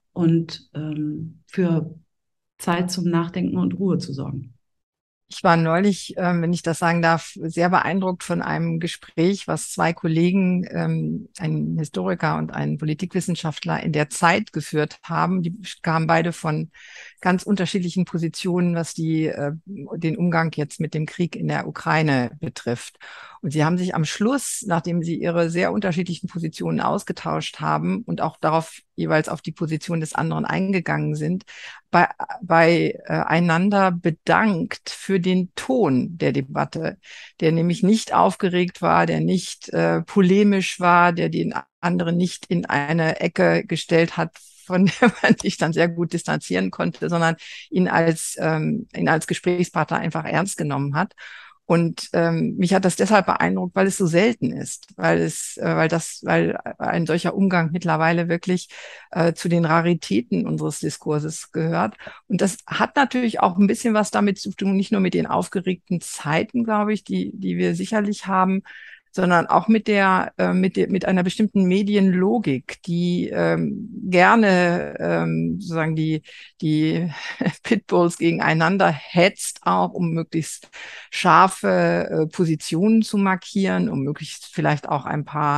und ähm, für Zeit zum Nachdenken und Ruhe zu sorgen. Ich war neulich, ähm, wenn ich das sagen darf, sehr beeindruckt von einem Gespräch, was zwei Kollegen, ähm, ein Historiker und ein Politikwissenschaftler in der Zeit geführt haben. Die kamen beide von ganz unterschiedlichen Positionen, was die, äh, den Umgang jetzt mit dem Krieg in der Ukraine betrifft. Und sie haben sich am Schluss, nachdem sie ihre sehr unterschiedlichen Positionen ausgetauscht haben und auch darauf jeweils auf die Position des anderen eingegangen sind, bei, bei äh, einander bedankt für den Ton der Debatte, der nämlich nicht aufgeregt war, der nicht äh, polemisch war, der den anderen nicht in eine Ecke gestellt hat, von der man sich dann sehr gut distanzieren konnte, sondern ihn als, ähm, ihn als Gesprächspartner einfach ernst genommen hat. Und ähm, mich hat das deshalb beeindruckt, weil es so selten ist, weil es, äh, weil das, weil ein solcher Umgang mittlerweile wirklich äh, zu den Raritäten unseres Diskurses gehört. Und das hat natürlich auch ein bisschen was damit zu tun, nicht nur mit den aufgeregten Zeiten, glaube ich, die, die wir sicherlich haben, sondern auch mit der, äh, mit der, mit einer bestimmten Medienlogik, die ähm, gerne ähm, sozusagen die, die Pitbulls gegeneinander hetzt, auch um möglichst scharfe äh, Positionen zu markieren, um möglichst vielleicht auch ein paar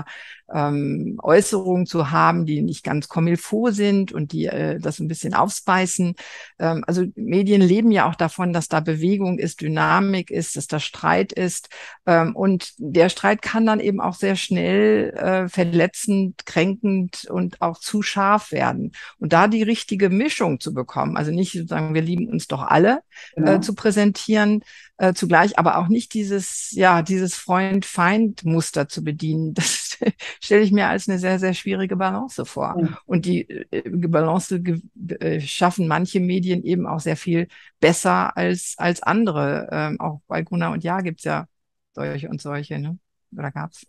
ähm, Äußerungen zu haben, die nicht ganz comme-il-faut sind und die äh, das ein bisschen aufspeisen. Ähm, also Medien leben ja auch davon, dass da Bewegung ist, Dynamik ist, dass da Streit ist. Ähm, und der Streit kann dann eben auch sehr schnell äh, verletzend, kränkend und auch zu scharf werden. Und da die richtige Mischung zu bekommen, also nicht sozusagen, wir lieben uns doch alle, genau. äh, zu präsentieren, äh, zugleich aber auch nicht dieses, ja, dieses Freund-Feind-Muster zu bedienen. Das stelle ich mir als eine sehr, sehr schwierige Balance vor. Ja. Und die äh, Balance äh, schaffen manche Medien eben auch sehr viel besser als, als andere. Ähm, auch bei Gunnar und Jahr gibt's ja solche und solche, ne? Oder gab's?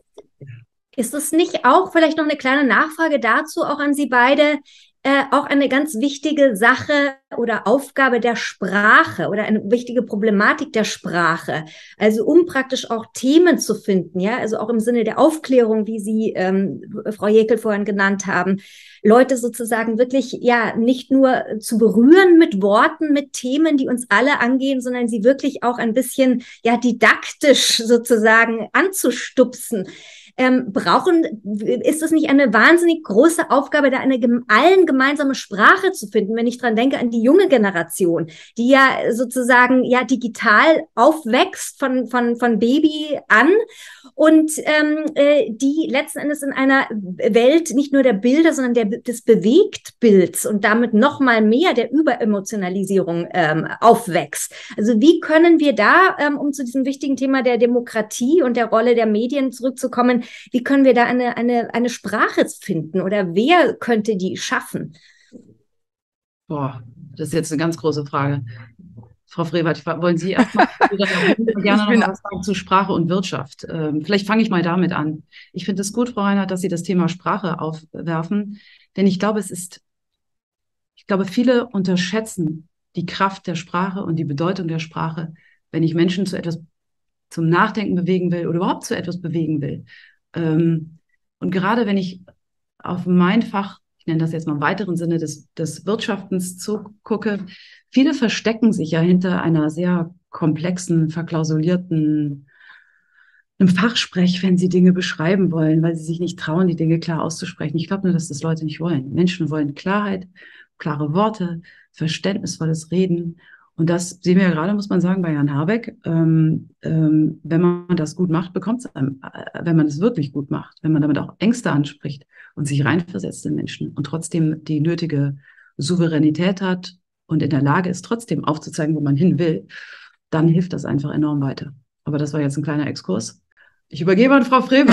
Ist es nicht auch, vielleicht noch eine kleine Nachfrage dazu, auch an Sie beide, äh, auch eine ganz wichtige Sache oder Aufgabe der Sprache oder eine wichtige Problematik der Sprache? Also um praktisch auch Themen zu finden, ja, also auch im Sinne der Aufklärung, wie Sie, ähm, Frau Jäckel vorhin genannt haben, Leute sozusagen wirklich, ja, nicht nur zu berühren mit Worten, mit Themen, die uns alle angehen, sondern sie wirklich auch ein bisschen, ja, didaktisch sozusagen anzustupsen. Ähm, brauchen, ist es nicht eine wahnsinnig große Aufgabe, da eine allen gemeinsame Sprache zu finden, wenn ich dran denke an die junge Generation, die ja sozusagen ja digital aufwächst von, von, von Baby an und ähm, äh, die letzten Endes in einer Welt nicht nur der Bilder, sondern der, des Bewegtbilds und damit noch mal mehr der Überemotionalisierung ähm, aufwächst. Also wie können wir da, ähm, um zu diesem wichtigen Thema der Demokratie und der Rolle der Medien zurückzukommen, wie können wir da eine, eine, eine Sprache finden oder wer könnte die schaffen? Boah, das ist jetzt eine ganz große Frage. Frau Frevert, wollen Sie erstmal gerne noch mal was sagen zu Sprache und Wirtschaft? Ähm, vielleicht fange ich mal damit an. Ich finde es gut, Frau Reinhardt, dass Sie das Thema Sprache aufwerfen, denn ich glaube, es ist, ich glaube, viele unterschätzen die Kraft der Sprache und die Bedeutung der Sprache, wenn ich Menschen zu etwas zum Nachdenken bewegen will oder überhaupt zu etwas bewegen will. Ähm, und gerade wenn ich auf mein Fach, ich ich nenne das jetzt mal im weiteren Sinne des, des Wirtschaftens zugucke, viele verstecken sich ja hinter einer sehr komplexen, verklausulierten einem Fachsprech, wenn sie Dinge beschreiben wollen, weil sie sich nicht trauen, die Dinge klar auszusprechen. Ich glaube nur, dass das Leute nicht wollen. Menschen wollen Klarheit, klare Worte, verständnisvolles Reden. Und das sehen wir ja gerade, muss man sagen, bei Jan Habeck. Ähm, ähm, wenn man das gut macht, bekommt es einem, äh, wenn man es wirklich gut macht, wenn man damit auch Ängste anspricht und sich reinversetzt in Menschen und trotzdem die nötige Souveränität hat und in der Lage ist, trotzdem aufzuzeigen, wo man hin will, dann hilft das einfach enorm weiter. Aber das war jetzt ein kleiner Exkurs. Ich übergebe an Frau Freber.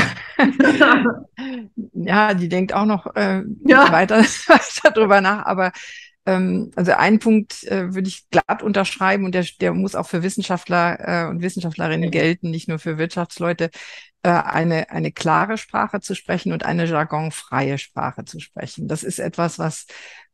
Ja, die denkt auch noch äh, Ja. weiter, weiter drüber nach, aber ähm, also einen Punkt äh, würde ich glatt unterschreiben und der, der muss auch für Wissenschaftler äh, und Wissenschaftlerinnen gelten, nicht nur für Wirtschaftsleute, äh, eine, eine klare Sprache zu sprechen und eine jargonfreie Sprache zu sprechen. Das ist etwas, was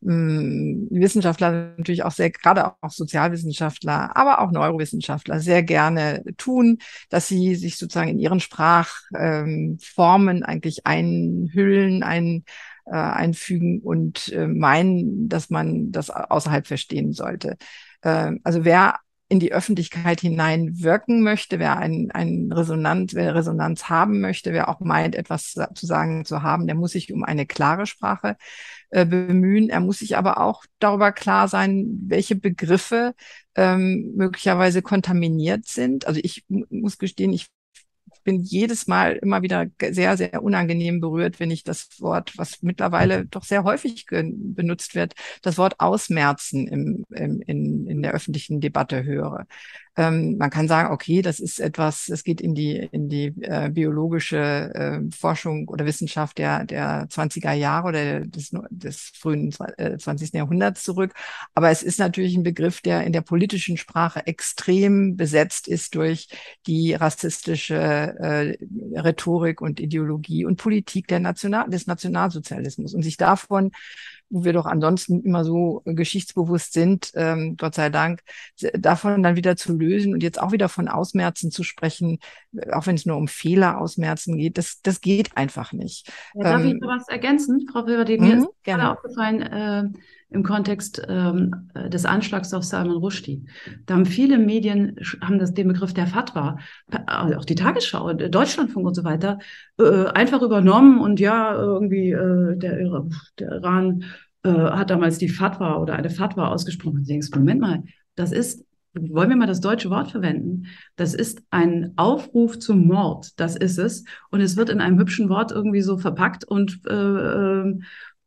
mh, Wissenschaftler natürlich auch sehr, gerade auch Sozialwissenschaftler, aber auch Neurowissenschaftler sehr gerne tun, dass sie sich sozusagen in ihren Sprachformen ähm, eigentlich einhüllen, ein äh, einfügen und äh, meinen, dass man das außerhalb verstehen sollte. Äh, also wer in die Öffentlichkeit hinein wirken möchte, wer ein, ein Resonanz, wer Resonanz haben möchte, wer auch meint, etwas zu sagen zu haben, der muss sich um eine klare Sprache äh, bemühen. Er muss sich aber auch darüber klar sein, welche Begriffe ähm, möglicherweise kontaminiert sind. Also ich muss gestehen, ich bin jedes Mal immer wieder sehr, sehr unangenehm berührt, wenn ich das Wort, was mittlerweile doch sehr häufig benutzt wird, das Wort Ausmerzen im, im, in, in der öffentlichen Debatte höre. Ähm, man kann sagen, okay, das ist etwas, es geht in die, in die äh, biologische äh, Forschung oder Wissenschaft der, der zwanziger Jahre oder des, des frühen zwanzigsten Jahrhunderts zurück. Aber es ist natürlich ein Begriff, der in der politischen Sprache extrem besetzt ist durch die rassistische äh, Rhetorik und Ideologie und Politik der National des Nationalsozialismus. Und sich davon, wo wir doch ansonsten immer so geschichtsbewusst sind, ähm, Gott sei Dank, davon dann wieder zu lösen und jetzt auch wieder von Ausmerzen zu sprechen, auch wenn es nur um Fehler ausmerzen geht, das, das geht einfach nicht. Ja, darf ähm, ich noch was ergänzen, Frau Weber? Mir mh, ist gerade gerne. aufgefallen, äh, im Kontext ähm, des Anschlags auf Salman Rushdie. Da haben viele Medien haben das den Begriff der Fatwa, also auch die Tagesschau, Deutschlandfunk und so weiter, äh, einfach übernommen und ja, irgendwie äh, der, der Iran äh, hat damals die Fatwa oder eine Fatwa ausgesprochen. Und du denkst, Moment mal, das ist, wollen wir mal das deutsche Wort verwenden? Das ist ein Aufruf zum Mord, das ist es. Und es wird in einem hübschen Wort irgendwie so verpackt und äh, äh,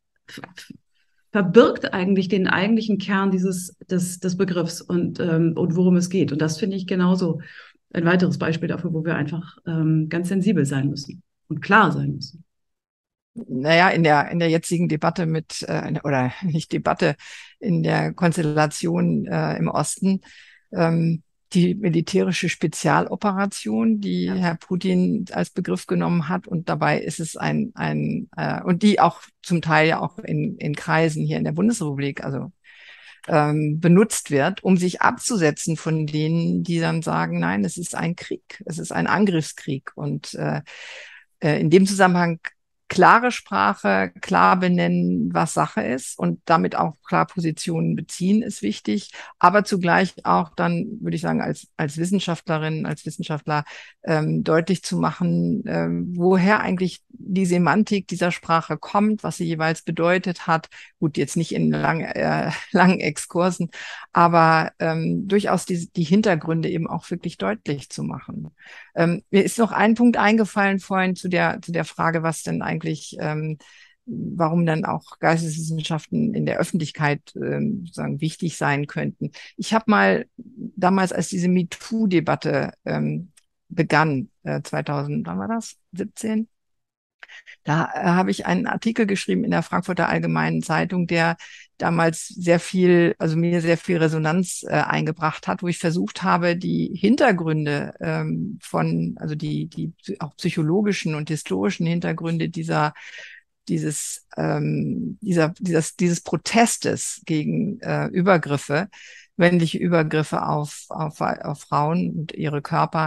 verbirgt eigentlich den eigentlichen Kern dieses des, des Begriffs und, ähm, und worum es geht. Und das finde ich genauso ein weiteres Beispiel dafür, wo wir einfach ähm, ganz sensibel sein müssen und klar sein müssen. Naja, in der, in der jetzigen Debatte mit, äh, oder nicht Debatte, in der Konstellation äh, im Osten, ähm, die militärische Spezialoperation, die ja. Herr Putin als Begriff genommen hat. Und dabei ist es ein, ein äh, und die auch zum Teil ja auch in, in Kreisen hier in der Bundesrepublik, also ähm, benutzt wird, um sich abzusetzen von denen, die dann sagen, nein, es ist ein Krieg, es ist ein Angriffskrieg. Und äh, äh, in dem Zusammenhang klare Sprache, klar benennen, was Sache ist und damit auch klar Positionen beziehen, ist wichtig. Aber zugleich auch dann, würde ich sagen, als, als Wissenschaftlerin, als Wissenschaftler ähm, deutlich zu machen, ähm, woher eigentlich die Semantik dieser Sprache kommt, was sie jeweils bedeutet hat. Gut, jetzt nicht in lang, äh, langen Exkursen, aber ähm, durchaus die, die Hintergründe eben auch wirklich deutlich zu machen. Ähm, mir ist noch ein Punkt eingefallen vorhin zu der, zu der Frage, was denn eigentlich, ähm, warum dann auch Geisteswissenschaften in der Öffentlichkeit ähm, sozusagen wichtig sein könnten. Ich habe mal damals, als diese MeToo-Debatte ähm, begann, äh, zweitausend, wann war das? siebzehn? Da äh, habe ich einen Artikel geschrieben in der Frankfurter Allgemeinen Zeitung, der damals sehr viel, also mir sehr viel Resonanz äh, eingebracht hat, wo ich versucht habe, die Hintergründe ähm, von, also die, die auch psychologischen und historischen Hintergründe dieser dieses, ähm, dieser, dieses, dieses Protestes gegen äh, Übergriffe, männliche Übergriffe auf, auf, auf Frauen und ihre Körper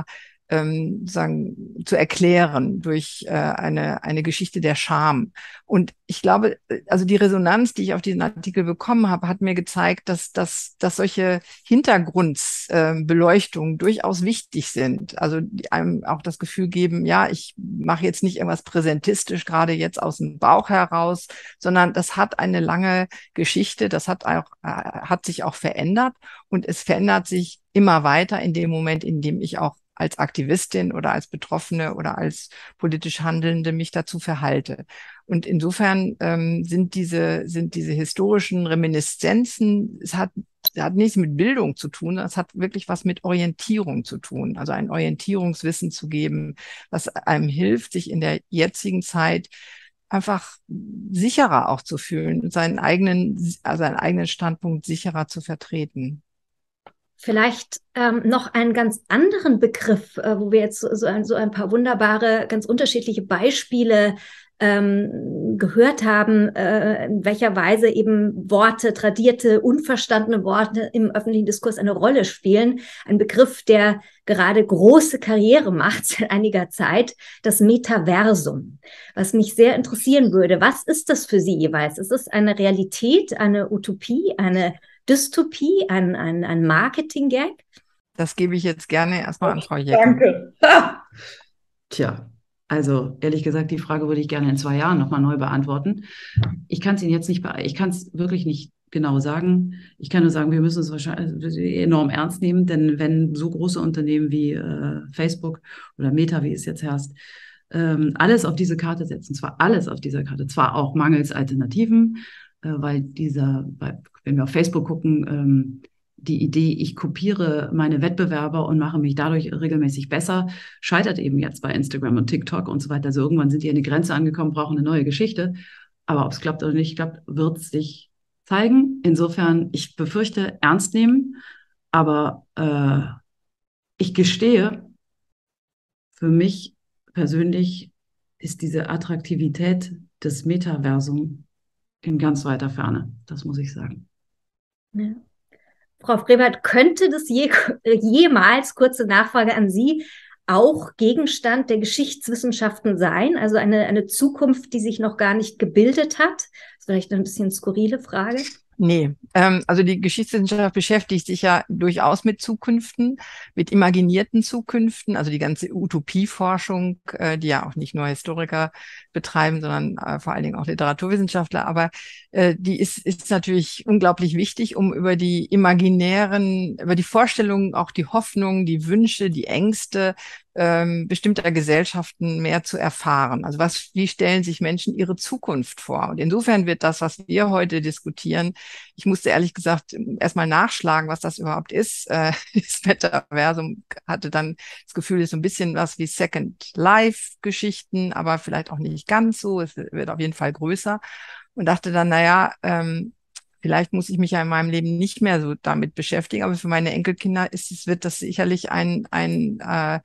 ähm, sagen, zu erklären durch äh, eine, eine Geschichte der Scham. Und ich glaube, also die Resonanz, die ich auf diesen Artikel bekommen habe, hat mir gezeigt, dass, dass, dass solche Hintergrundbeleuchtungen äh, durchaus wichtig sind. Also die einem auch das Gefühl geben, ja, ich mache jetzt nicht irgendwas präsentistisch, gerade jetzt aus dem Bauch heraus, sondern das hat eine lange Geschichte, das hat auch, äh, hat sich auch verändert und es verändert sich immer weiter in dem Moment, in dem ich auch als Aktivistin oder als Betroffene oder als politisch Handelnde mich dazu verhalte. Und insofern ähm, sind diese, sind diese historischen Reminiszenzen, es hat, es hat nichts mit Bildung zu tun, es hat wirklich was mit Orientierung zu tun, also ein Orientierungswissen zu geben, was einem hilft, sich in der jetzigen Zeit einfach sicherer auch zu fühlen, seinen eigenen, also seinen eigenen Standpunkt sicherer zu vertreten. Vielleicht ähm, noch einen ganz anderen Begriff, äh, wo wir jetzt so, so, ein, so ein paar wunderbare, ganz unterschiedliche Beispiele ähm, gehört haben, äh, in welcher Weise eben Worte, tradierte, unverstandene Worte im öffentlichen Diskurs eine Rolle spielen. Ein Begriff, der gerade große Karriere macht seit einiger Zeit, das Metaversum. Was mich sehr interessieren würde, was ist das für Sie jeweils? Ist es eine Realität, eine Utopie, eine Dystopie, ein, ein, ein Marketing-Gag? Das gebe ich jetzt gerne erstmal an Frau Jäckel. Danke. Tja, also ehrlich gesagt, die Frage würde ich gerne in zwei Jahren nochmal neu beantworten. Ich kann es Ihnen jetzt nicht, be- ich kann es wirklich nicht genau sagen. Ich kann nur sagen, wir müssen es wahrscheinlich enorm ernst nehmen, denn wenn so große Unternehmen wie äh, Facebook oder Meta, wie es jetzt heißt, ähm, alles auf diese Karte setzen, zwar alles auf dieser Karte, zwar auch mangels Alternativen, äh, weil dieser, weil, wenn wir auf Facebook gucken, ähm, die Idee, ich kopiere meine Wettbewerber und mache mich dadurch regelmäßig besser, scheitert eben jetzt bei Instagram und TikTok und so weiter. Also irgendwann sind die an die Grenze angekommen, brauchen eine neue Geschichte. Aber ob es klappt oder nicht klappt, wird es sich zeigen. Insofern, ich befürchte, ernst nehmen. Aber äh, ich gestehe, für mich persönlich ist diese Attraktivität des Metaversums in ganz weiter Ferne. Das muss ich sagen. Ja. Frau Frevert, könnte das je, jemals, kurze Nachfrage an Sie, auch Gegenstand der Geschichtswissenschaften sein? Also eine, eine Zukunft, die sich noch gar nicht gebildet hat? Das ist vielleicht ein bisschen skurrile Frage. Nee, ähm, also die Geschichtswissenschaft beschäftigt sich ja durchaus mit Zukünften, mit imaginierten Zukünften, also die ganze Utopieforschung, äh, die ja auch nicht nur Historiker betreiben, sondern äh, vor allen Dingen auch Literaturwissenschaftler, aber äh, die ist, ist natürlich unglaublich wichtig, um über die imaginären, über die Vorstellungen, auch die Hoffnungen, die Wünsche, die Ängste ähm, bestimmter Gesellschaften mehr zu erfahren. Also was, wie stellen sich Menschen ihre Zukunft vor? Und insofern wird das, was wir heute diskutieren, ich musste ehrlich gesagt erstmal nachschlagen, was das überhaupt ist. Äh, das Metaversum hatte dann das Gefühl, es ist so ein bisschen was wie Second Life-Geschichten, aber vielleicht auch nicht ganz so. Es wird auf jeden Fall größer. Und dachte dann, naja, ähm, vielleicht muss ich mich ja in meinem Leben nicht mehr so damit beschäftigen, aber für meine Enkelkinder ist es, wird das sicherlich ein, ein, äh,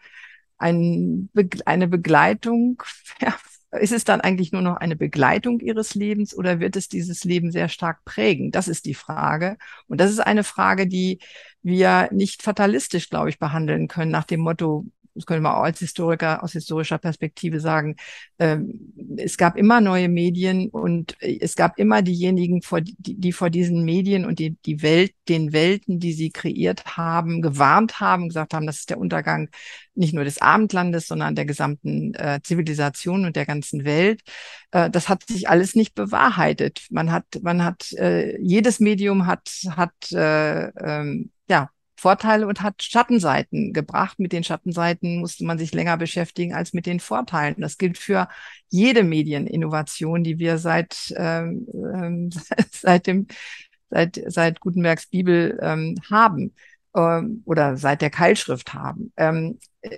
ein, eine Begleitung. Ja, ist es dann eigentlich nur noch eine Begleitung ihres Lebens oder wird es dieses Leben sehr stark prägen? Das ist die Frage. Und das ist eine Frage, die wir nicht fatalistisch, glaube ich, behandeln können, nach dem Motto, das können wir auch als Historiker aus historischer Perspektive sagen, ähm, es gab immer neue Medien und es gab immer diejenigen, vor, die, die vor diesen Medien und die, die Welt, den Welten, die sie kreiert haben, gewarnt haben, gesagt haben, das ist der Untergang nicht nur des Abendlandes, sondern der gesamten äh, Zivilisation und der ganzen Welt. Äh, das hat sich alles nicht bewahrheitet. Man hat, man hat, äh, jedes Medium hat, hat, äh, ähm, ja, Vorteile und hat Schattenseiten gebracht. Mit den Schattenseiten musste man sich länger beschäftigen als mit den Vorteilen. Das gilt für jede Medieninnovation, die wir seit, ähm, ähm, seit dem, seit, seit Gutenbergs Bibel ähm, haben ähm, oder seit der Keilschrift haben. Ähm,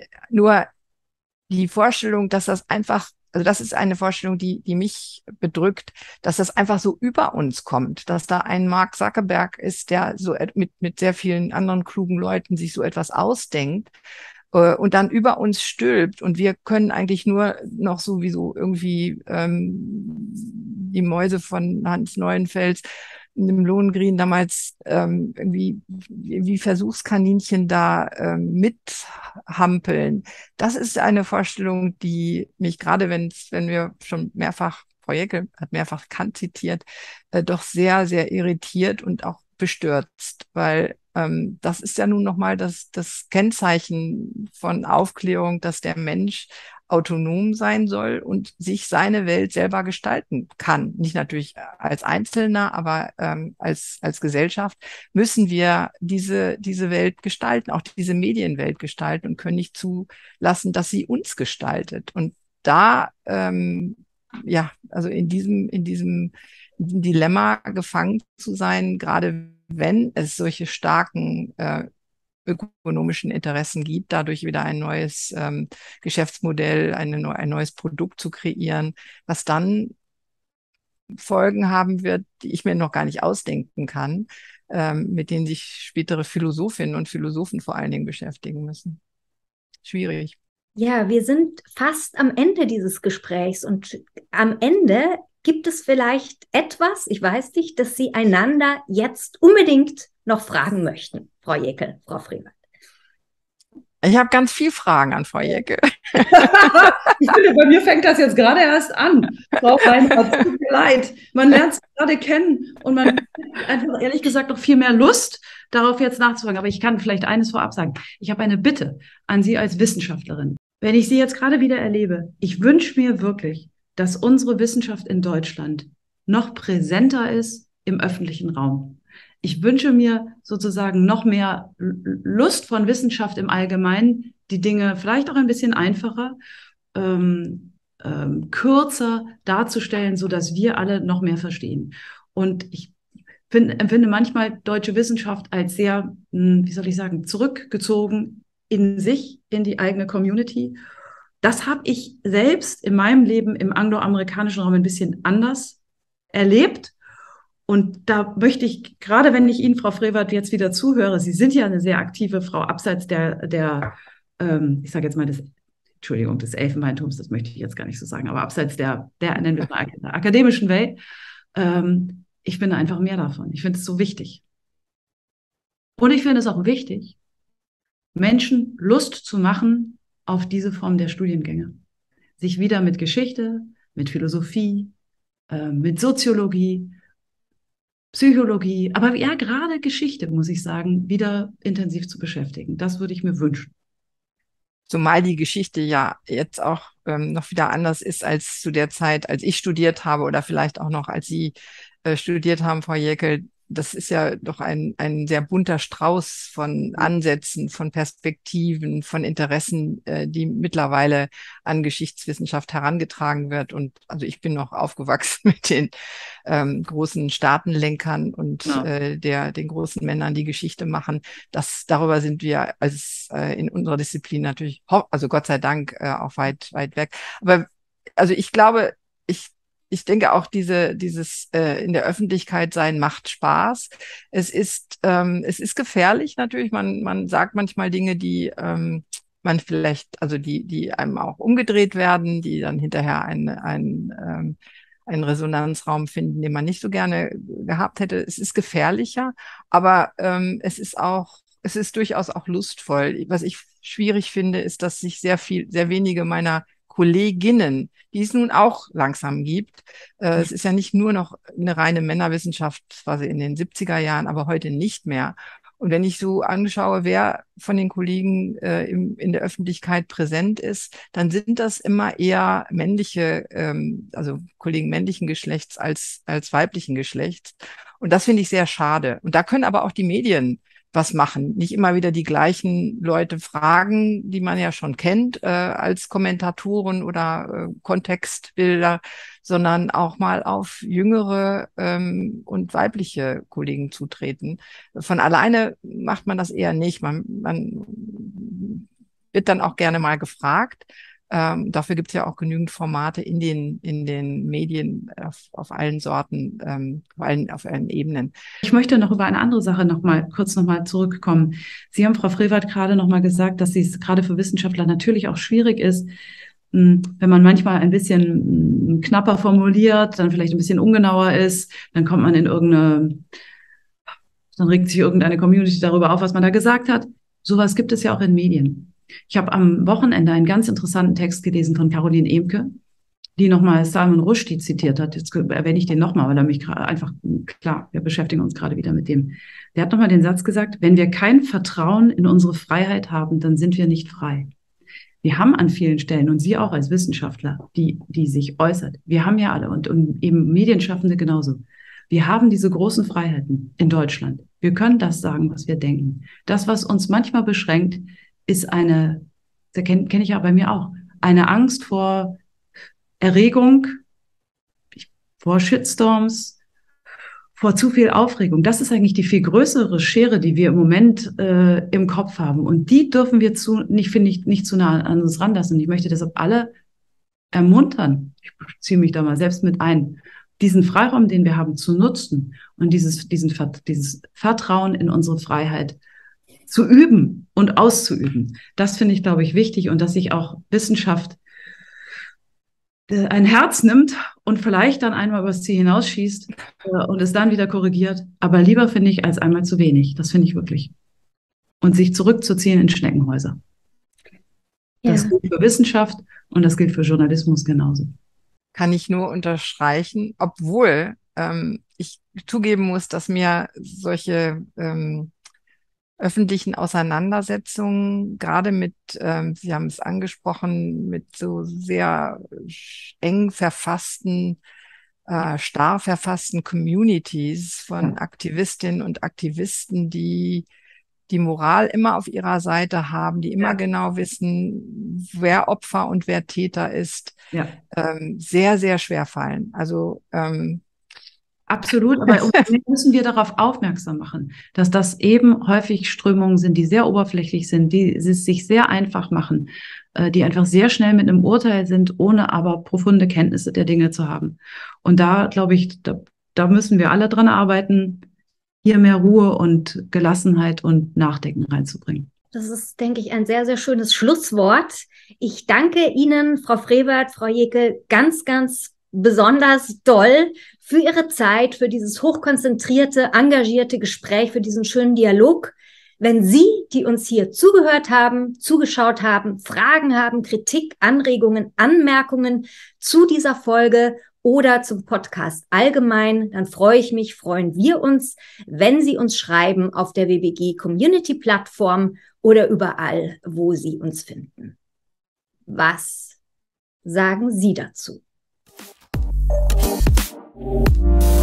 nur die Vorstellung, dass das einfach, also das ist eine Vorstellung, die, die mich bedrückt, dass das einfach so über uns kommt, dass da ein Mark Zuckerberg ist, der so mit, mit sehr vielen anderen klugen Leuten sich so etwas ausdenkt äh, und dann über uns stülpt und wir können eigentlich nur noch sowieso irgendwie ähm, die Mäuse von Hans Neuenfels in dem Lohengrin damals ähm, irgendwie wie Versuchskaninchen da ähm, mithampeln. Das ist eine Vorstellung, die mich gerade, wenn wenn wir schon mehrfach, Frau Jäckel hat mehrfach Kant zitiert, äh, doch sehr, sehr irritiert und auch bestürzt, weil ähm, das ist ja nun nochmal das, das Kennzeichen von Aufklärung, dass der Mensch autonom sein soll und sich seine Welt selber gestalten kann. Nicht natürlich als Einzelner, aber ähm, als, als Gesellschaft müssen wir diese, diese Welt gestalten, auch diese Medienwelt gestalten und können nicht zulassen, dass sie uns gestaltet. Und da, ähm, ja, also in diesem, in diesem Dilemma gefangen zu sein, gerade wenn es solche starken äh, ökonomischen Interessen gibt, dadurch wieder ein neues ähm, Geschäftsmodell, eine, ein neues Produkt zu kreieren, was dann Folgen haben wird, die ich mir noch gar nicht ausdenken kann, ähm, mit denen sich spätere Philosophinnen und Philosophen vor allen Dingen beschäftigen müssen. Schwierig. Ja, wir sind fast am Ende dieses Gesprächs und am Ende gibt es vielleicht etwas, ich weiß nicht, das Sie einander jetzt unbedingt noch fragen möchten, Frau Jäckel, Frau Frevert. Ich habe ganz viele Fragen an Frau Jäckel. Ich finde, bei mir fängt das jetzt gerade erst an. Frau Reinhardt, tut mir leid. Man lernt es gerade kennen und man hat einfach ehrlich gesagt noch viel mehr Lust, darauf jetzt nachzufragen. Aber ich kann vielleicht eines vorab sagen. Ich habe eine Bitte an Sie als Wissenschaftlerin. Wenn ich Sie jetzt gerade wieder erlebe, ich wünsche mir wirklich, dass unsere Wissenschaft in Deutschland noch präsenter ist im öffentlichen Raum. Ich wünsche mir sozusagen noch mehr Lust von Wissenschaft im Allgemeinen, die Dinge vielleicht auch ein bisschen einfacher, ähm, ähm, kürzer darzustellen, sodass wir alle noch mehr verstehen. Und ich find, empfinde manchmal deutsche Wissenschaft als sehr, wie soll ich sagen, zurückgezogen in sich, in die eigene Community. Das habe ich selbst in meinem Leben im angloamerikanischen Raum ein bisschen anders erlebt. Und da möchte ich, gerade wenn ich Ihnen, Frau Frevert, jetzt wieder zuhöre, Sie sind ja eine sehr aktive Frau, abseits der, der ähm, ich sage jetzt mal, des, Entschuldigung, des Elfenbeintums, das möchte ich jetzt gar nicht so sagen, aber abseits der, der, nennen wir es mal, der akademischen Welt, ähm, ich finde einfach mehr davon. Ich finde es so wichtig. Und ich finde es auch wichtig, Menschen Lust zu machen auf diese Form der Studiengänge. Sich wieder mit Geschichte, mit Philosophie, äh, mit Soziologie, Psychologie, aber ja, gerade Geschichte, muss ich sagen, wieder intensiv zu beschäftigen. Das würde ich mir wünschen. Zumal die Geschichte ja jetzt auch ähm, noch wieder anders ist als zu der Zeit, als ich studiert habe oder vielleicht auch noch, als Sie äh, studiert haben, Frau Jäckel. Das ist ja doch ein, ein sehr bunter Strauß von Ansätzen, von Perspektiven, von Interessen, äh, die mittlerweile an Geschichtswissenschaft herangetragen wird. Und also ich bin noch aufgewachsen mit den ähm, großen Staatenlenkern und ja. äh, der, den großen Männern, die Geschichte machen. Das, darüber sind wir als äh, in unserer Disziplin natürlich, also Gott sei Dank, äh, auch weit, weit weg. Aber also ich glaube, ich Ich denke auch, diese, dieses äh, in der Öffentlichkeit sein macht Spaß. Es ist, ähm, es ist gefährlich natürlich. Man, man sagt manchmal Dinge, die ähm, man vielleicht, also die, die einem auch umgedreht werden, die dann hinterher einen, einen, ähm, einen Resonanzraum finden, den man nicht so gerne gehabt hätte. Es ist gefährlicher, aber ähm, es ist auch, es ist durchaus auch lustvoll. Was ich schwierig finde, ist, dass sich sehr viel, sehr wenige meiner Kolleginnen, die es nun auch langsam gibt. Äh, es ist ja nicht nur noch eine reine Männerwissenschaft, quasi in den siebziger Jahren, aber heute nicht mehr. Und wenn ich so anschaue, wer von den Kollegen äh, im, in der Öffentlichkeit präsent ist, dann sind das immer eher männliche, ähm, also Kollegen männlichen Geschlechts als, als weiblichen Geschlechts. Und das finde ich sehr schade. Und da können aber auch die Medien was machen. Nicht immer wieder die gleichen Leute fragen, die man ja schon kennt, äh, als Kommentatoren oder äh, Kontextbilder, sondern auch mal auf jüngere ähm, und weibliche Kollegen zutreten. Von alleine macht man das eher nicht. Man, man wird dann auch gerne mal gefragt. Ähm, dafür gibt es ja auch genügend Formate in den, in den Medien auf, auf allen Sorten, ähm, auf, allen, auf allen Ebenen. Ich möchte noch über eine andere Sache noch mal kurz noch mal zurückkommen. Sie haben, Frau Frevert, gerade noch mal gesagt, dass es gerade für Wissenschaftler natürlich auch schwierig ist, wenn man manchmal ein bisschen knapper formuliert, dann vielleicht ein bisschen ungenauer ist, dann kommt man in irgendeine, dann regt sich irgendeine Community darüber auf, was man da gesagt hat. Sowas gibt es ja auch in Medien. Ich habe am Wochenende einen ganz interessanten Text gelesen von Caroline Emke, die nochmal Salman Rushdie zitiert hat. Jetzt erwähne ich den nochmal, weil er mich gerade einfach, klar, wir beschäftigen uns gerade wieder mit dem. Der hat nochmal den Satz gesagt, wenn wir kein Vertrauen in unsere Freiheit haben, dann sind wir nicht frei. Wir haben an vielen Stellen, und Sie auch als Wissenschaftler, die, die sich äußert, wir haben ja alle, und, und eben Medienschaffende genauso, wir haben diese großen Freiheiten in Deutschland. Wir können das sagen, was wir denken. Das, was uns manchmal beschränkt, ist eine, das kenne kenn ich ja bei mir auch, eine Angst vor Erregung, vor Shitstorms, vor zu viel Aufregung. Das ist eigentlich die viel größere Schere, die wir im Moment äh, im Kopf haben. Und die dürfen wir zu, nicht, finde ich, nicht zu nah an uns ranlassen. Ich möchte deshalb alle ermuntern, ich ziehe mich da mal selbst mit ein, diesen Freiraum, den wir haben, zu nutzen und dieses, diesen, dieses Vertrauen in unsere Freiheit zu üben und auszuüben. Das finde ich, glaube ich, wichtig, und dass sich auch Wissenschaft ein Herz nimmt und vielleicht dann einmal übers Ziel hinausschießt äh, und es dann wieder korrigiert. Aber lieber, finde ich, als einmal zu wenig. Das finde ich wirklich. Und sich zurückzuziehen in Schneckenhäuser. Ja. Das gilt für Wissenschaft und das gilt für Journalismus genauso. Kann ich nur unterstreichen, obwohl ähm, ich zugeben muss, dass mir solche ähm, öffentlichen Auseinandersetzungen, gerade mit, ähm, Sie haben es angesprochen, mit so sehr eng verfassten, äh, starr verfassten Communities von Aktivistinnen und Aktivisten, die die Moral immer auf ihrer Seite haben, die immer ja. genau wissen, wer Opfer und wer Täter ist, ja. ähm, sehr, sehr schwer fallen. Also ähm, absolut, aber müssen wir darauf aufmerksam machen, dass das eben häufig Strömungen sind, die sehr oberflächlich sind, die es sich sehr einfach machen, äh, die einfach sehr schnell mit einem Urteil sind, ohne aber profunde Kenntnisse der Dinge zu haben. Und da, glaube ich, da, da müssen wir alle dran arbeiten, hier mehr Ruhe und Gelassenheit und Nachdenken reinzubringen. Das ist, denke ich, ein sehr, sehr schönes Schlusswort. Ich danke Ihnen, Frau Frevert, Frau Jekel, ganz, ganz besonders doll für Ihre Zeit, für dieses hochkonzentrierte, engagierte Gespräch, für diesen schönen Dialog. Wenn Sie, die uns hier zugehört haben, zugeschaut haben, Fragen haben, Kritik, Anregungen, Anmerkungen zu dieser Folge oder zum Podcast allgemein, dann freue ich mich, freuen wir uns, wenn Sie uns schreiben auf der W B G Community Plattform oder überall, wo Sie uns finden. Was sagen Sie dazu? Thank you.